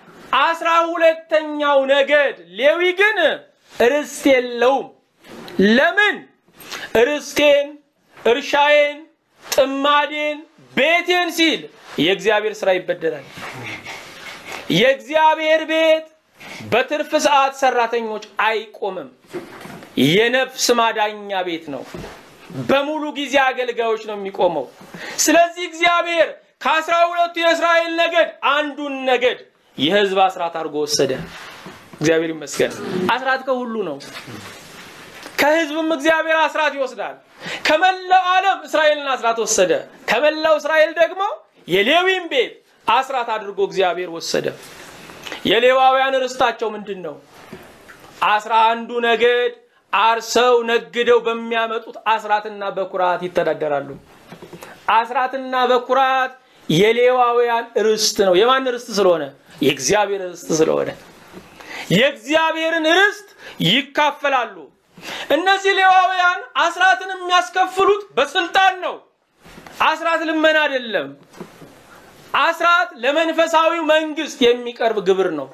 12ኛው ነገድ ሌዊ ግን ርስት የለውም። ለምን? ርስቴን፣ እርሻዬን፣ ጥማዴን፣ ቤቴን ሲል የእግዚአብሔር ሥራ ይበደላል። የእግዚአብሔር ቤት በትርፍ ሰዓት ሰራተኞች አይቆምም። የነፍስ ማዳኛ ቤት ነው። በሙሉ ጊዜ አገልጋዮች ነው የሚቆመው። ስለዚህ እግዚአብሔር ከ12ቱ የእስራኤል ነገድ አንዱን ነገድ የሕዝብ አስራት አድርጎ ወሰደ። እግዚአብሔር ይመስገን። አስራት ከሁሉ ነው። ከሕዝብም እግዚአብሔር አስራት ይወስዳል። ከመላው ዓለም እስራኤልን አስራት ወሰደ። ከመላው እስራኤል ደግሞ የሌዊን ቤት አስራት አድርጎ እግዚአብሔር ወሰደ። የሌዋውያን ርስታቸው ምንድነው? 11ዱ ነገድ አርሰው ነግደው በሚያመጡት አስራትና በኩራት ይተዳደራሉ። አስራትና በኩራት የሌዋውያን ርስት ነው። የማን ርስት ስለሆነ? የእግዚአብሔር ርስት ስለሆነ የእግዚአብሔርን ርስት ይካፈላሉ። እነዚህ ሌዋውያን አስራትን የሚያስከፍሉት በስልጣን ነው። አስራት ልመና አይደለም። አስራት ለመንፈሳዊው መንግስት የሚቀርብ ግብር ነው።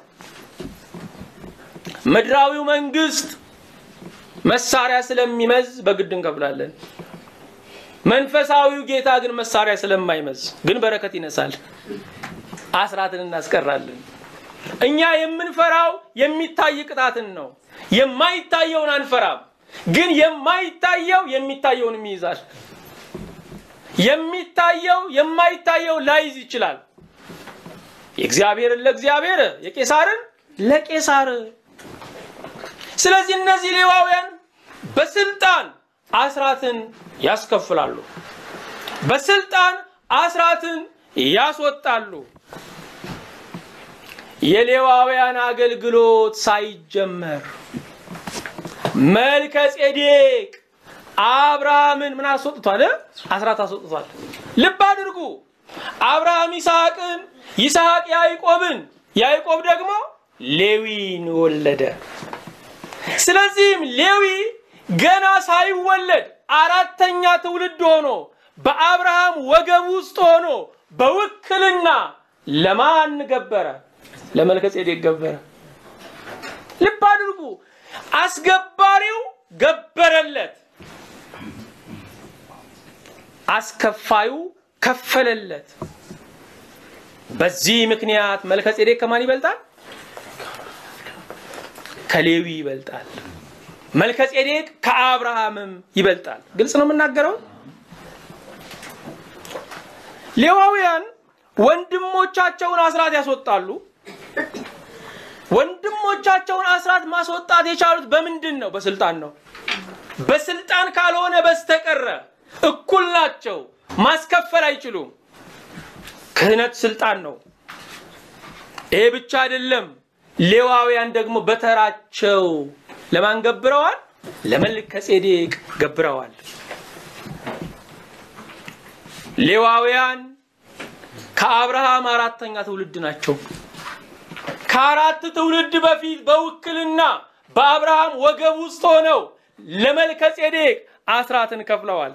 ምድራዊው መንግስት መሳሪያ ስለሚመዝ በግድ እንከፍላለን። መንፈሳዊው ጌታ ግን መሳሪያ ስለማይመዝ ግን በረከት ይነሳል። አስራትን እናስቀራለን። እኛ የምንፈራው የሚታይ ቅጣትን ነው። የማይታየውን አንፈራም። ግን የማይታየው የሚታየውንም ይይዛል። የሚታየው የማይታየው ላይዝ ይችላል። የእግዚአብሔርን ለእግዚአብሔር የቄሳርን ለቄሳር። ስለዚህ እነዚህ ሌዋውያን በስልጣን አስራትን ያስከፍላሉ። በስልጣን አስራትን ያስወጣሉ። የሌዋውያን አገልግሎት ሳይጀመር መልከጼዴቅ አብርሃምን ምን አስወጥቷል? አስራት አስወጥቷል። ልብ አድርጉ። አብርሃም ይስሐቅን፣ ይስሐቅ ያዕቆብን፣ ያዕቆብ ደግሞ ሌዊን ወለደ። ስለዚህም ሌዊ ገና ሳይወለድ አራተኛ ትውልድ ሆኖ በአብርሃም ወገብ ውስጥ ሆኖ በውክልና ለማን ገበረ? ለመልከጼዴቅ ገበረ። ልብ አድርጉ፣ አስገባሪው ገበረለት፣ አስከፋዩ ከፈለለት። በዚህ ምክንያት መልከጼዴቅ ከማን ይበልጣል? ከሌዊ ይበልጣል። መልከጼዴቅ ከአብርሃምም ይበልጣል። ግልጽ ነው የምናገረው። ሌዋውያን ወንድሞቻቸውን አስራት ያስወጣሉ። ወንድሞቻቸውን አስራት ማስወጣት የቻሉት በምንድን ነው? በስልጣን ነው። በስልጣን ካልሆነ በስተቀር እኩል ናቸው፣ ማስከፈል አይችሉም። ክህነት ስልጣን ነው። ይሄ ብቻ አይደለም። ሌዋውያን ደግሞ በተራቸው ለማን ገብረዋል? ለመልከጼዴቅ ገብረዋል። ሌዋውያን ከአብርሃም አራተኛ ትውልድ ናቸው። ከአራት ትውልድ በፊት በውክልና በአብርሃም ወገብ ውስጥ ሆነው ለመልከጼዴቅ አስራትን ከፍለዋል።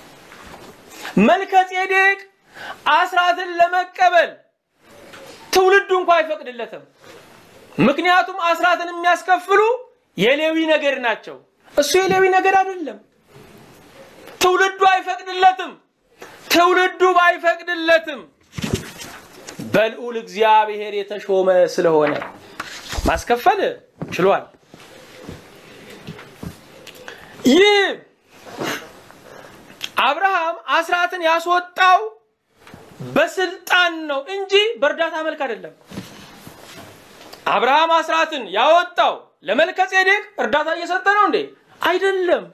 መልከጼዴቅ አስራትን ለመቀበል ትውልዱ እንኳን አይፈቅድለትም። ምክንያቱም አስራትን የሚያስከፍሉ የሌዊ ነገድ ናቸው። እሱ የሌዊ ነገድ አይደለም። ትውልዱ አይፈቅድለትም። ትውልዱ ባይፈቅድለትም በልዑል እግዚአብሔር የተሾመ ስለሆነ ማስከፈል ችሏል። ይህ አብርሃም አስራትን ያስወጣው በስልጣን ነው እንጂ በእርዳታ መልክ አይደለም። አብርሃም አስራትን ያወጣው ለመልከጼዴቅ እርዳታ እየሰጠ ነው እንዴ? አይደለም።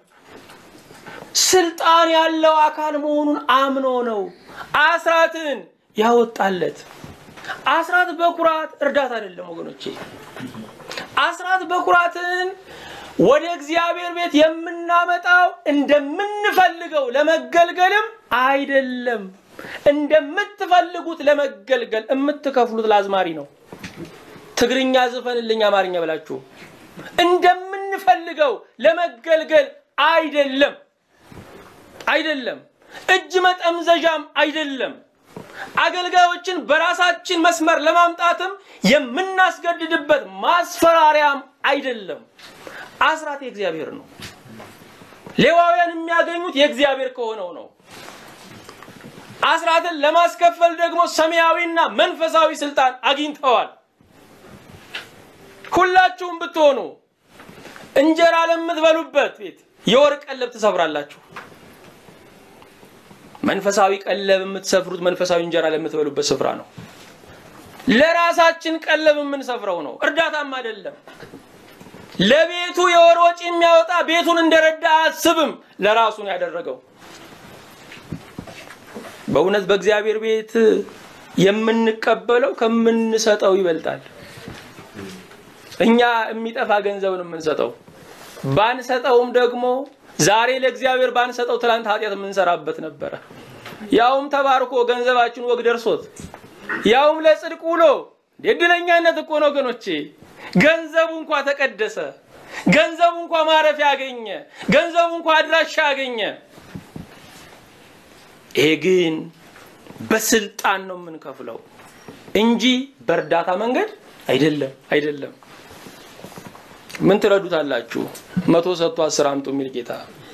ስልጣን ያለው አካል መሆኑን አምኖ ነው አስራትን ያወጣለት። አስራት በኩራት እርዳታ አይደለም ወገኖቼ። አስራት በኩራትን ወደ እግዚአብሔር ቤት የምናመጣው እንደምንፈልገው ለመገልገልም አይደለም። እንደምትፈልጉት ለመገልገል የምትከፍሉት ለአዝማሪ ነው። ትግርኛ ዝፈንልኝ አማርኛ ብላችሁ እንደምንፈልገው ለመገልገል አይደለም። አይደለም። እጅ መጠምዘዣም አይደለም። አገልጋዮችን በራሳችን መስመር ለማምጣትም የምናስገድድበት ማስፈራሪያም አይደለም። አስራት የእግዚአብሔር ነው። ሌዋውያን የሚያገኙት የእግዚአብሔር ከሆነው ነው። አስራትን ለማስከፈል ደግሞ ሰማያዊና መንፈሳዊ ስልጣን አግኝተዋል። ሁላችሁም ብትሆኑ እንጀራ ለምትበሉበት ቤት የወርቅ ቀለብ ትሰፍራላችሁ። መንፈሳዊ ቀለብ የምትሰፍሩት መንፈሳዊ እንጀራ ለምትበሉበት ስፍራ ነው። ለራሳችን ቀለብ የምንሰፍረው ነው፣ እርዳታም አይደለም። ለቤቱ የወር ወጪ የሚያወጣ ቤቱን እንደረዳ አስብም፣ ለራሱ ነው ያደረገው። በእውነት በእግዚአብሔር ቤት የምንቀበለው ከምንሰጠው ይበልጣል። እኛ የሚጠፋ ገንዘብን የምንሰጠው ባንሰጠውም ደግሞ ዛሬ ለእግዚአብሔር ባንሰጠው ትላንት ኃጢያት የምንሰራበት ነበር። ያውም ተባርኮ ገንዘባችን ወግ ደርሶት ያውም ለጽድቅ ውሎ የድለኛነት እኮ ነው ወገኖቼ። ገንዘቡ እንኳን ተቀደሰ፣ ገንዘቡ እንኳን ማረፊያ ያገኘ፣ ገንዘቡ እንኳን አድራሻ ያገኘ። ይሄ ግን በስልጣን ነው የምንከፍለው እንጂ በእርዳታ መንገድ አይደለም። ምን ትረዱታላችሁ? 100 ሰጥቶ 10 አምጡ የሚል ጌታ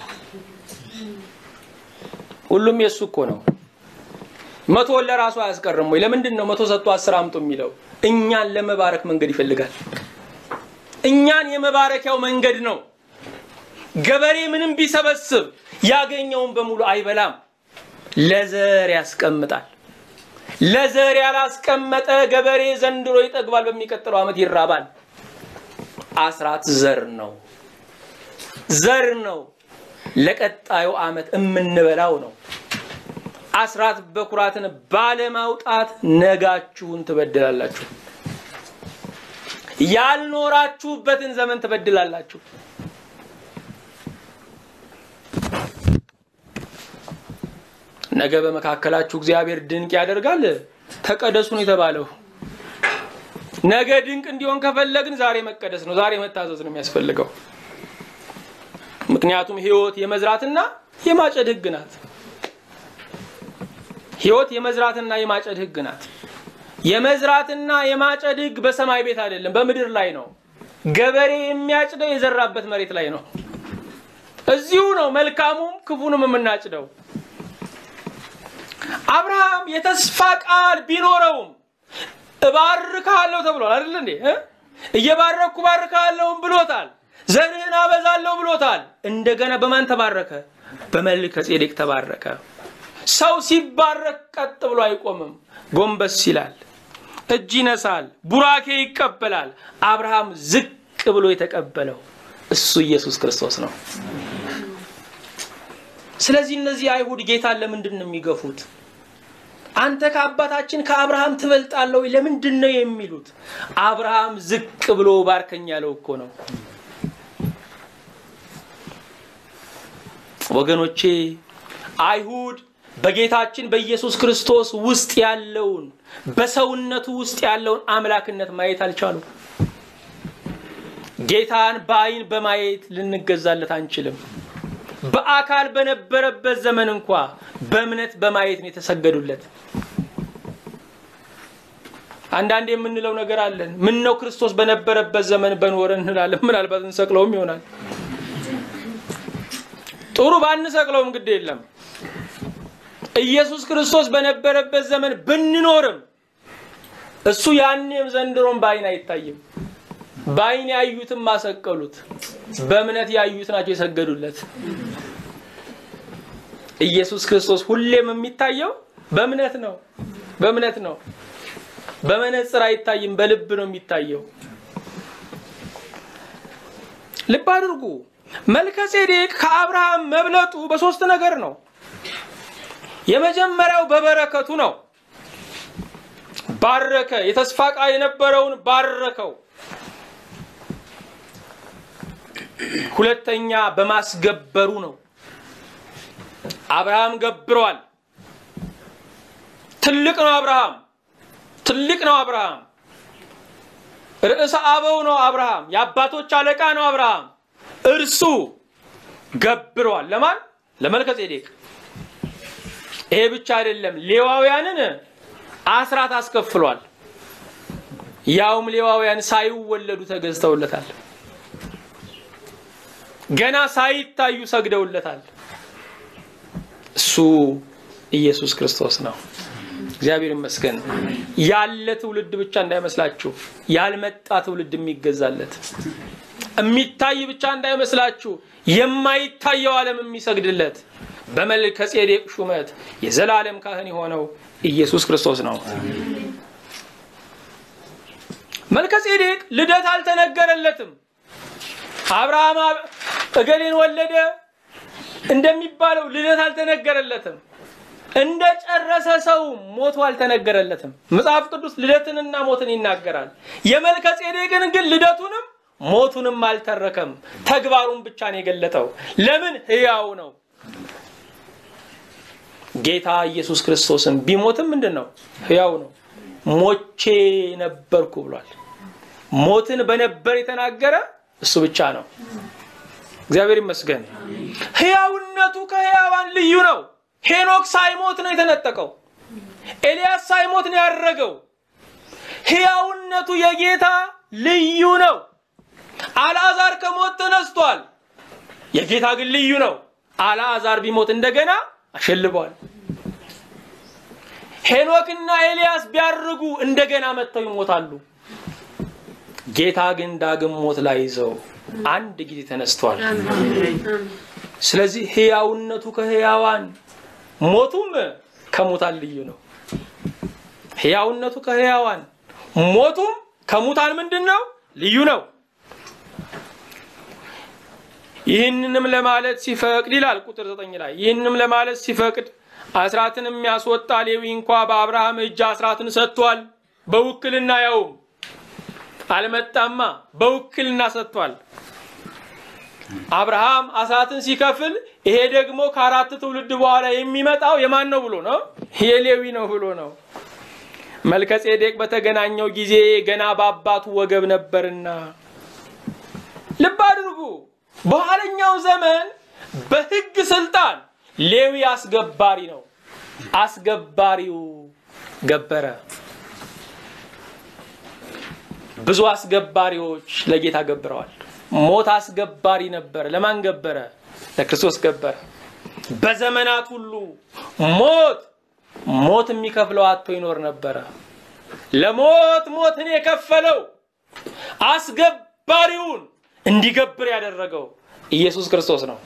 ሁሉም የሱ እኮ ነው። 100 ለራሱ አያስቀርም ወይ? ለምንድን ነው 100 ሰጥቶ 10 አምጡ የሚለው? እኛን ለመባረክ መንገድ ይፈልጋል። እኛን የመባረኪያው መንገድ ነው። ገበሬ ምንም ቢሰበስብ ያገኘውን በሙሉ አይበላም፣ ለዘር ያስቀምጣል። ለዘር ያላስቀመጠ ገበሬ ዘንድሮ ይጠግባል፣ በሚቀጥለው አመት ይራባል። አስራት ዘር ነው ለቀጣዩ አመት የምንበላው ነው። አስራት በኩራትን ባለማውጣት ነጋችሁን ትበድላላችሁ፣ ያልኖራችሁበትን ዘመን ትበድላላችሁ። ነገ በመካከላችሁ እግዚአብሔር ድንቅ ያደርጋል። ተቀደሱ ነው የተባለው። ነገ ድንቅ እንዲሆን ከፈለግን ዛሬ መቀደስ ነው፣ ዛሬ መታዘዝ ነው የሚያስፈልገው። ምክንያቱም ሕይወት የመዝራትና የማጨድ ሕግ ናት። ሕይወት የመዝራትና የማጨድ ሕግ ናት። የመዝራትና የማጨድ ሕግ በሰማይ ቤት አይደለም፣ በምድር ላይ ነው። ገበሬ የሚያጭደው የዘራበት መሬት ላይ ነው። እዚሁ ነው መልካሙም ክፉንም የምናጭደው። አብርሃም የተስፋ ቃል ቢኖረውም እባርካለሁ ተብሏል አይደል እንዴ? እየባረኩ ባርካለሁ ብሎታል። ዘርህን አበዛለሁ ብሎታል። እንደገና በማን ተባረከ? በመልከጼዴቅ ተባረከ። ሰው ሲባረክ ቀጥ ብሎ አይቆምም፣ ጎንበስ ይላል፣ እጅ ይነሳል፣ ቡራኬ ይቀበላል። አብርሃም ዝቅ ብሎ የተቀበለው እሱ ኢየሱስ ክርስቶስ ነው። ስለዚህ እነዚህ አይሁድ ጌታን ለምንድን ነው የሚገፉት? አንተ ከአባታችን ከአብርሃም ትበልጣለህ ወይ ለምንድን ነው የሚሉት? አብርሃም ዝቅ ብሎ ባርከኝ ያለው እኮ ነው። ወገኖቼ አይሁድ በጌታችን በኢየሱስ ክርስቶስ ውስጥ ያለውን በሰውነቱ ውስጥ ያለውን አምላክነት ማየት አልቻሉም። ጌታን በአይን በማየት ልንገዛለት አንችልም። በአካል በነበረበት ዘመን እንኳን በእምነት በማየት ነው የተሰገዱለት። አንዳንዴ የምንለው ነገር አለን። ምን ነው ክርስቶስ በነበረበት ዘመን በኖረ እንላለን። ምናልባት እንሰቅለውም ይሆናል። ጥሩ ባንሰቅለውም ግድ የለም። ኢየሱስ ክርስቶስ በነበረበት ዘመን ብንኖርም እሱ ያኔም ዘንድሮም በአይን አይታይም። በአይን ያዩትም ማሰቀሉት፣ በእምነት ያዩት ናቸው የሰገዱለት። ኢየሱስ ክርስቶስ ሁሌም የሚታየው በእምነት ነው። በእምነት ነው። በመነጽር አይታይም፣ በልብ ነው የሚታየው። ልብ አድርጉ። መልከጼዴቅ ከአብርሃም መብለጡ በሶስት ነገር ነው። የመጀመሪያው በበረከቱ ነው። ባረከ። የተስፋ ቃል የነበረውን ባረከው። ሁለተኛ በማስገበሩ ነው። አብርሃም ገብሯል። ትልቅ ነው አብርሃም። ትልቅ ነው አብርሃም። ርዕሰ አበው ነው አብርሃም። የአባቶች አለቃ ነው አብርሃም። እርሱ ገብሯል። ለማን? ለመልከጼዴቅ። ይሄ ብቻ አይደለም፣ ሌዋውያንን አስራት አስከፍሏል። ያውም ሌዋውያን ሳይወለዱ ተገዝተውለታል። ገና ሳይታዩ ሰግደውለታል። እሱ ኢየሱስ ክርስቶስ ነው። እግዚአብሔር ይመስገን። ያለ ትውልድ ብቻ እንዳይመስላችሁ፣ ያልመጣ ትውልድ የሚገዛለት፣ የሚታይ ብቻ እንዳይመስላችሁ፣ የማይታየው ዓለም የሚሰግድለት በመልከጼዴቅ ሹመት የዘላለም ካህን የሆነው ኢየሱስ ክርስቶስ ነው። መልከጼዴቅ ልደት አልተነገረለትም። አብርሃም እገሌን ወለደ እንደሚባለው ልደት አልተነገረለትም። እንደጨረሰ ሰው ሞቱ አልተነገረለትም። መጽሐፍ ቅዱስ ልደትንና ሞትን ይናገራል። የመልከጼዴቅን ግን ልደቱንም ሞቱንም አልተረከም። ተግባሩን ብቻ ነው የገለጠው። ለምን? ሕያው ነው። ጌታ ኢየሱስ ክርስቶስን ቢሞትም ምንድነው? ሕያው ነው። ሞቼ ነበርኩ ብሏል። ሞትን በነበር የተናገረ እሱ ብቻ ነው። እግዚአብሔር ይመስገን። ሕያውነቱ ከሕያዋን ልዩ ነው። ሄኖክ ሳይሞት ነው የተነጠቀው። ኤልያስ ሳይሞት ነው ያረገው። ሕያውነቱ የጌታ ልዩ ነው። አልዓዛር ከሞት ተነስቷል። የጌታ ግን ልዩ ነው። አልዓዛር ቢሞት እንደገና አሸልቧል። ሄኖክና ኤልያስ ቢያርጉ እንደገና መተው ይሞታሉ። ጌታ ግን ዳግም ሞት ላይ ይዘው አንድ ጊዜ ተነስቷል። ስለዚህ ሕያውነቱ ከሕያዋን ሞቱም ከሙታን ልዩ ነው። ሕያውነቱ ከሕያዋን ሞቱም ከሙታን ምንድነው? ልዩ ነው። ይህንንም ለማለት ሲፈቅድ ይላል ቁጥር 9 ላይ ይህንንም ለማለት ሲፈቅድ አስራትን የሚያስወጣ ሌዊ እንኳን በአብርሃም እጅ አስራትን ሰጥቷል። በውክልና ያው አልመጣማ፣ በውክልና ሰጥቷል። አብርሃም አስራትን ሲከፍል ይሄ ደግሞ ከአራት ትውልድ በኋላ የሚመጣው የማን ነው ብሎ ነው? የሌዊ ነው ብሎ ነው። መልከጼዴቅ በተገናኘው ጊዜ ገና በአባቱ ወገብ ነበርና። ልብ አድርጉ። በኋለኛው ዘመን በሕግ ስልጣን ሌዊ አስገባሪ ነው። አስገባሪው ገበረ። ብዙ አስገባሪዎች ለጌታ ገብረዋል። ሞት አስገባሪ ነበር። ለማን ገበረ? ለክርስቶስ ገበረ። በዘመናት ሁሉ ሞት የሚከፍለው አጥቶ ይኖር ነበር። ለሞት ሞትን የከፈለው አስገባሪውን እንዲገብር ያደረገው ኢየሱስ ክርስቶስ ነው።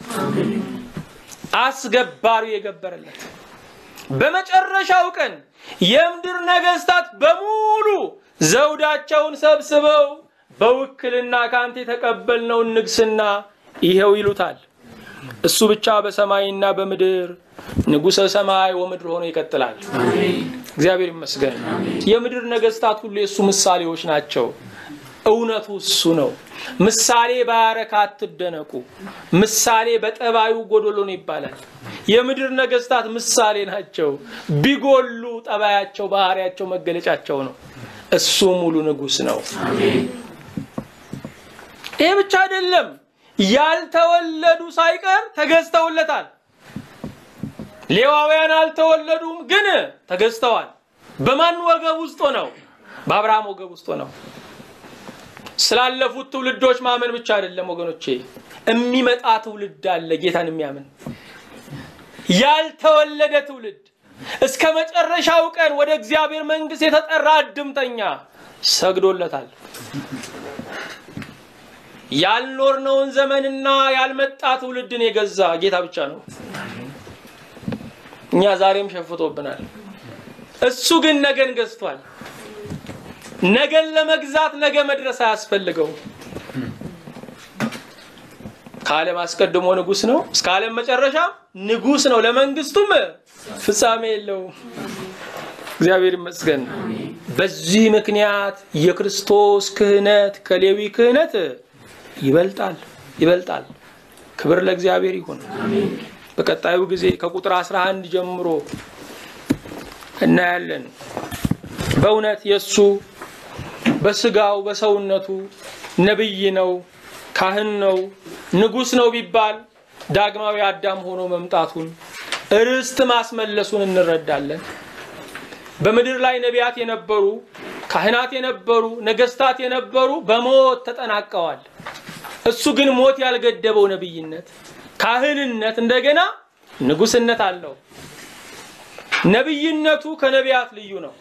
አስገባሪው የገበረለት በመጨረሻው ቀን የምድር ነገስታት በሙሉ ዘውዳቸውን ሰብስበው በውክልና ካንተ የተቀበልነው ንግስና ይሄው ይሉታል። እሱ ብቻ በሰማይና በምድር ንጉሠ ሰማይ ወምድር ሆኖ ይቀጥላል። እግዚአብሔር ይመስገን። የምድር ነገስታት ሁሉ የሱ ምሳሌዎች ናቸው። እውነቱ እሱ ነው። ምሳሌ ባረካት ትደነቁ። ምሳሌ በጠባዩ ጎዶሎ ነው ይባላል። የምድር ነገስታት ምሳሌ ናቸው። ቢጎሉ ጠባያቸው ባህሪያቸው መገለጫቸው ነው። እሱ ሙሉ ንጉስ ነው። ይሄ ብቻ አይደለም። ያልተወለዱ ሳይቀር ተገዝተውለታል። ሌዋውያን አልተወለዱም ግን ተገዝተዋል። በማን ወገብ ውስጥ ነው? በአብርሃም ወገብ ውስጥ ነው። ስላለፉት ትውልዶች ማመን ብቻ አይደለም ወገኖቼ፣ የሚመጣ ትውልድ አለ ጌታን የሚያምን ያልተወለደ ትውልድ እስከ መጨረሻው ቀን ወደ እግዚአብሔር መንግስት የተጠራ እድምተኛ ሰግዶለታል። ያልኖርነውን ዘመንና ያልመጣ ትውልድን የገዛ ጌታ ብቻ ነው። እኛ ዛሬም ሸፍቶብናል። እሱ ግን ነገን ገዝቷል። ነገን ለመግዛት ነገ መድረስ አያስፈልገው። ከዓለም አስቀድሞ ንጉስ ነው፣ እስከ ዓለም መጨረሻ ንጉስ ነው። ለመንግስቱም ፍጻሜ የለው። እግዚአብሔር ይመስገን። በዚህ ምክንያት የክርስቶስ ክህነት ከሌዊ ክህነት ይበልጣል። ክብር ለእግዚአብሔር ይሁን። በቀጣዩ ጊዜ ከቁጥር 11 ጀምሮ እናያለን። በእውነት የሱ በስጋው በሰውነቱ ነብይ ነው፣ ካህን ነው፣ ንጉስ ነው ቢባል ዳግማዊ አዳም ሆኖ መምጣቱን ርስት ማስመለሱን እንረዳለን። በምድር ላይ ነቢያት የነበሩ፣ ካህናት የነበሩ፣ ነገስታት የነበሩ በሞት ተጠናቀዋል። እሱ ግን ሞት ያልገደበው ነብይነት፣ ካህንነት እንደገና ንጉስነት አለው። ነብይነቱ ከነቢያት ልዩ ነው።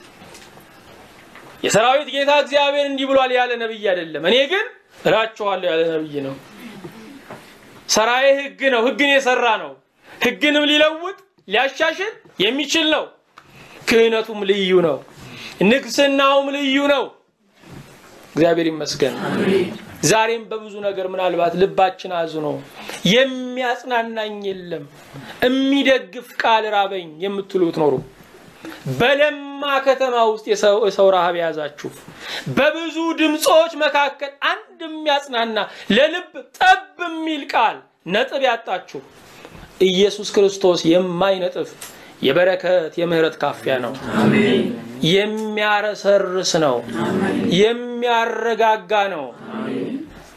የሰራዊት ጌታ እግዚአብሔር እንዲህ ብሏል ያለ ነብይ አይደለም። እኔ ግን እላችኋለሁ ያለ ነብይ ነው። ሰራዬ ሕግ ነው፣ ሕግን የሰራ ነው። ሕግንም ሊለውጥ ሊያሻሽል የሚችል ነው። ክህነቱም ልዩ ነው፣ ንግስናውም ልዩ ነው። እግዚአብሔር ይመስገን። ዛሬም በብዙ ነገር ምናልባት ልባችን አዝኖ የሚያጽናናኝ የለም፣ የሚደግፍ ቃል ራበኝ የምትሉት ኖሩ። በለማ ከተማ ውስጥ የሰው ረሃብ ያዛችሁ፣ በብዙ ድምጾች መካከል አንድ የሚያጽናና ለልብ ጠብ የሚል ቃል ነጥብ ያጣችሁ ኢየሱስ ክርስቶስ የማይነጥፍ የበረከት የምህረት ካፊያ ነው። አሜን። የሚያረሰርስ ነው። አሜን። የሚያረጋጋ ነው። አሜን።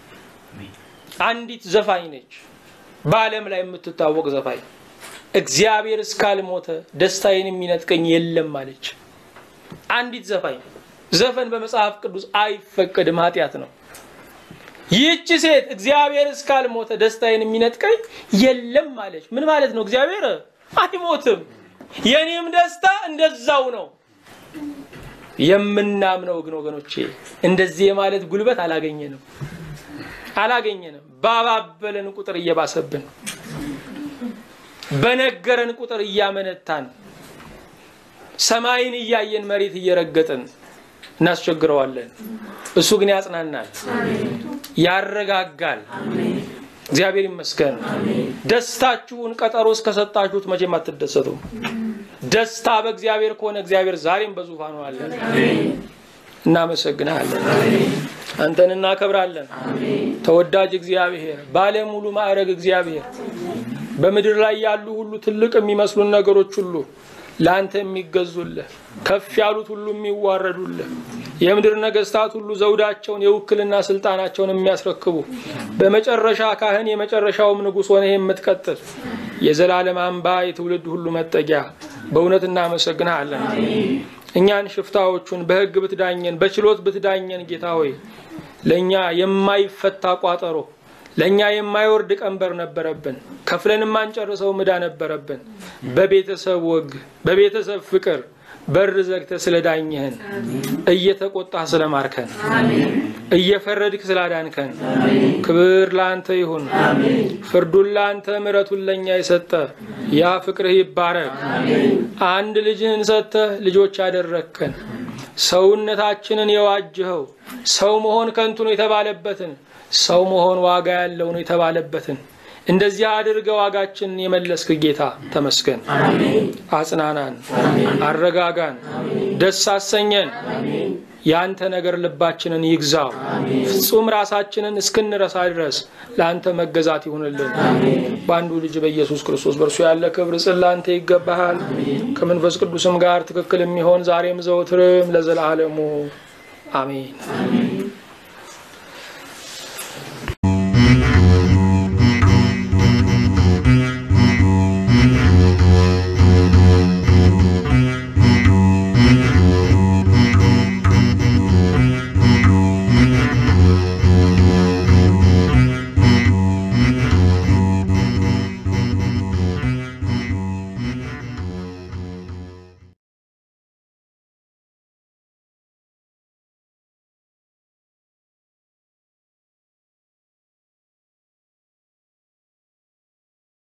አንዲት ዘፋኝ ነች በዓለም ላይ የምትታወቅ ዘፋኝ። እግዚአብሔር እስካልሞተ ደስታዬን የሚነጥቀኝ የለም ማለች። አንዲት ዘፋኝ። ዘፈን በመጽሐፍ ቅዱስ አይፈቀድም፣ ኃጢያት ነው። ይህች ሴት እግዚአብሔር እስካልሞተ ደስታዬን የሚነጥቀኝ የለም ማለች። ምን ማለት ነው? እግዚአብሔር አይሞትም፣ የኔም ደስታ እንደዛው ነው። የምናምነው ግን ወገኖቼ እንደዚህ ማለት ጉልበት አላገኘንም። ባባበለን ቁጥር እየባሰብን፣ በነገረን ቁጥር እያመነታን፣ ሰማይን እያየን መሬት እየረገጥን እናስቸግረዋለን። እሱ ግን ያጽናናል፣ ያረጋጋል። እግዚአብሔር ይመስገን። ደስታችሁን ቀጠሮ እስከሰጣችሁት መቼም አትደሰቱ። ደስታ በእግዚአብሔር ከሆነ እግዚአብሔር ዛሬም በዙፋኑ አለ። እናመሰግናለን፣ አንተን እናከብራለን። ተወዳጅ እግዚአብሔር፣ ባለሙሉ ማዕረግ እግዚአብሔር፣ በምድር ላይ ያሉ ሁሉ ትልቅ የሚመስሉን ነገሮች ሁሉ ላንተ የሚገዙልህ ከፍ ያሉት ሁሉ የሚዋረዱልህ የምድር ነገስታት ሁሉ ዘውዳቸውን የውክልና ስልጣናቸውን የሚያስረክቡ በመጨረሻ ካህን የመጨረሻውም ንጉስ ሆነህ የምትቀጥል የዘላለም አምባ የትውልድ ሁሉ መጠጊያ በእውነት እናመሰግናለን። እኛን ሽፍታዎቹን በህግ ብትዳኘን በችሎት ብትዳኘን ጌታ ሆይ ለኛ የማይፈታ ቋጠሮ ለኛ የማይወርድ ቀንበር ነበረብን ከፍለን ማንጨርሰው ምዳ ነበረብን በቤተሰብ ወግ በቤተሰብ ፍቅር በር ዘግተ ስለዳኘህን እየተቆጣ ስለማርከን እየፈረድክ ስላዳንከን ክብር ላንተ ይሁን። ፍርዱን ላንተ ምሕረቱን ለኛ የሰጠ ያ ፍቅርህ ይባረክ። አንድ ልጅህን ሰጠ ልጆች ያደረከን ሰውነታችንን የዋጅኸው ሰው መሆን ከንቱ ነው የተባለበትን ሰው መሆን ዋጋ ያለው ነው የተባለበትን እንደዚህ አድርገው ዋጋችንን የመለስክ ጌታ ተመስገን። አጽናናን አረጋጋን ደስ አሰኘን። ያንተ ነገር ልባችንን ይግዛው ፍጹም ራሳችንን እስክንረሳ ድረስ ላንተ መገዛት ይሁንልን። ባንዱ ልጅ በኢየሱስ ክርስቶስ በርሱ ያለ ክብር ጽላንተ ይገባሃል ከመንፈስ ቅዱስም ጋር ትክክል የሚሆን ዛሬም ዘወትርም ለዘላለሙ አሜን።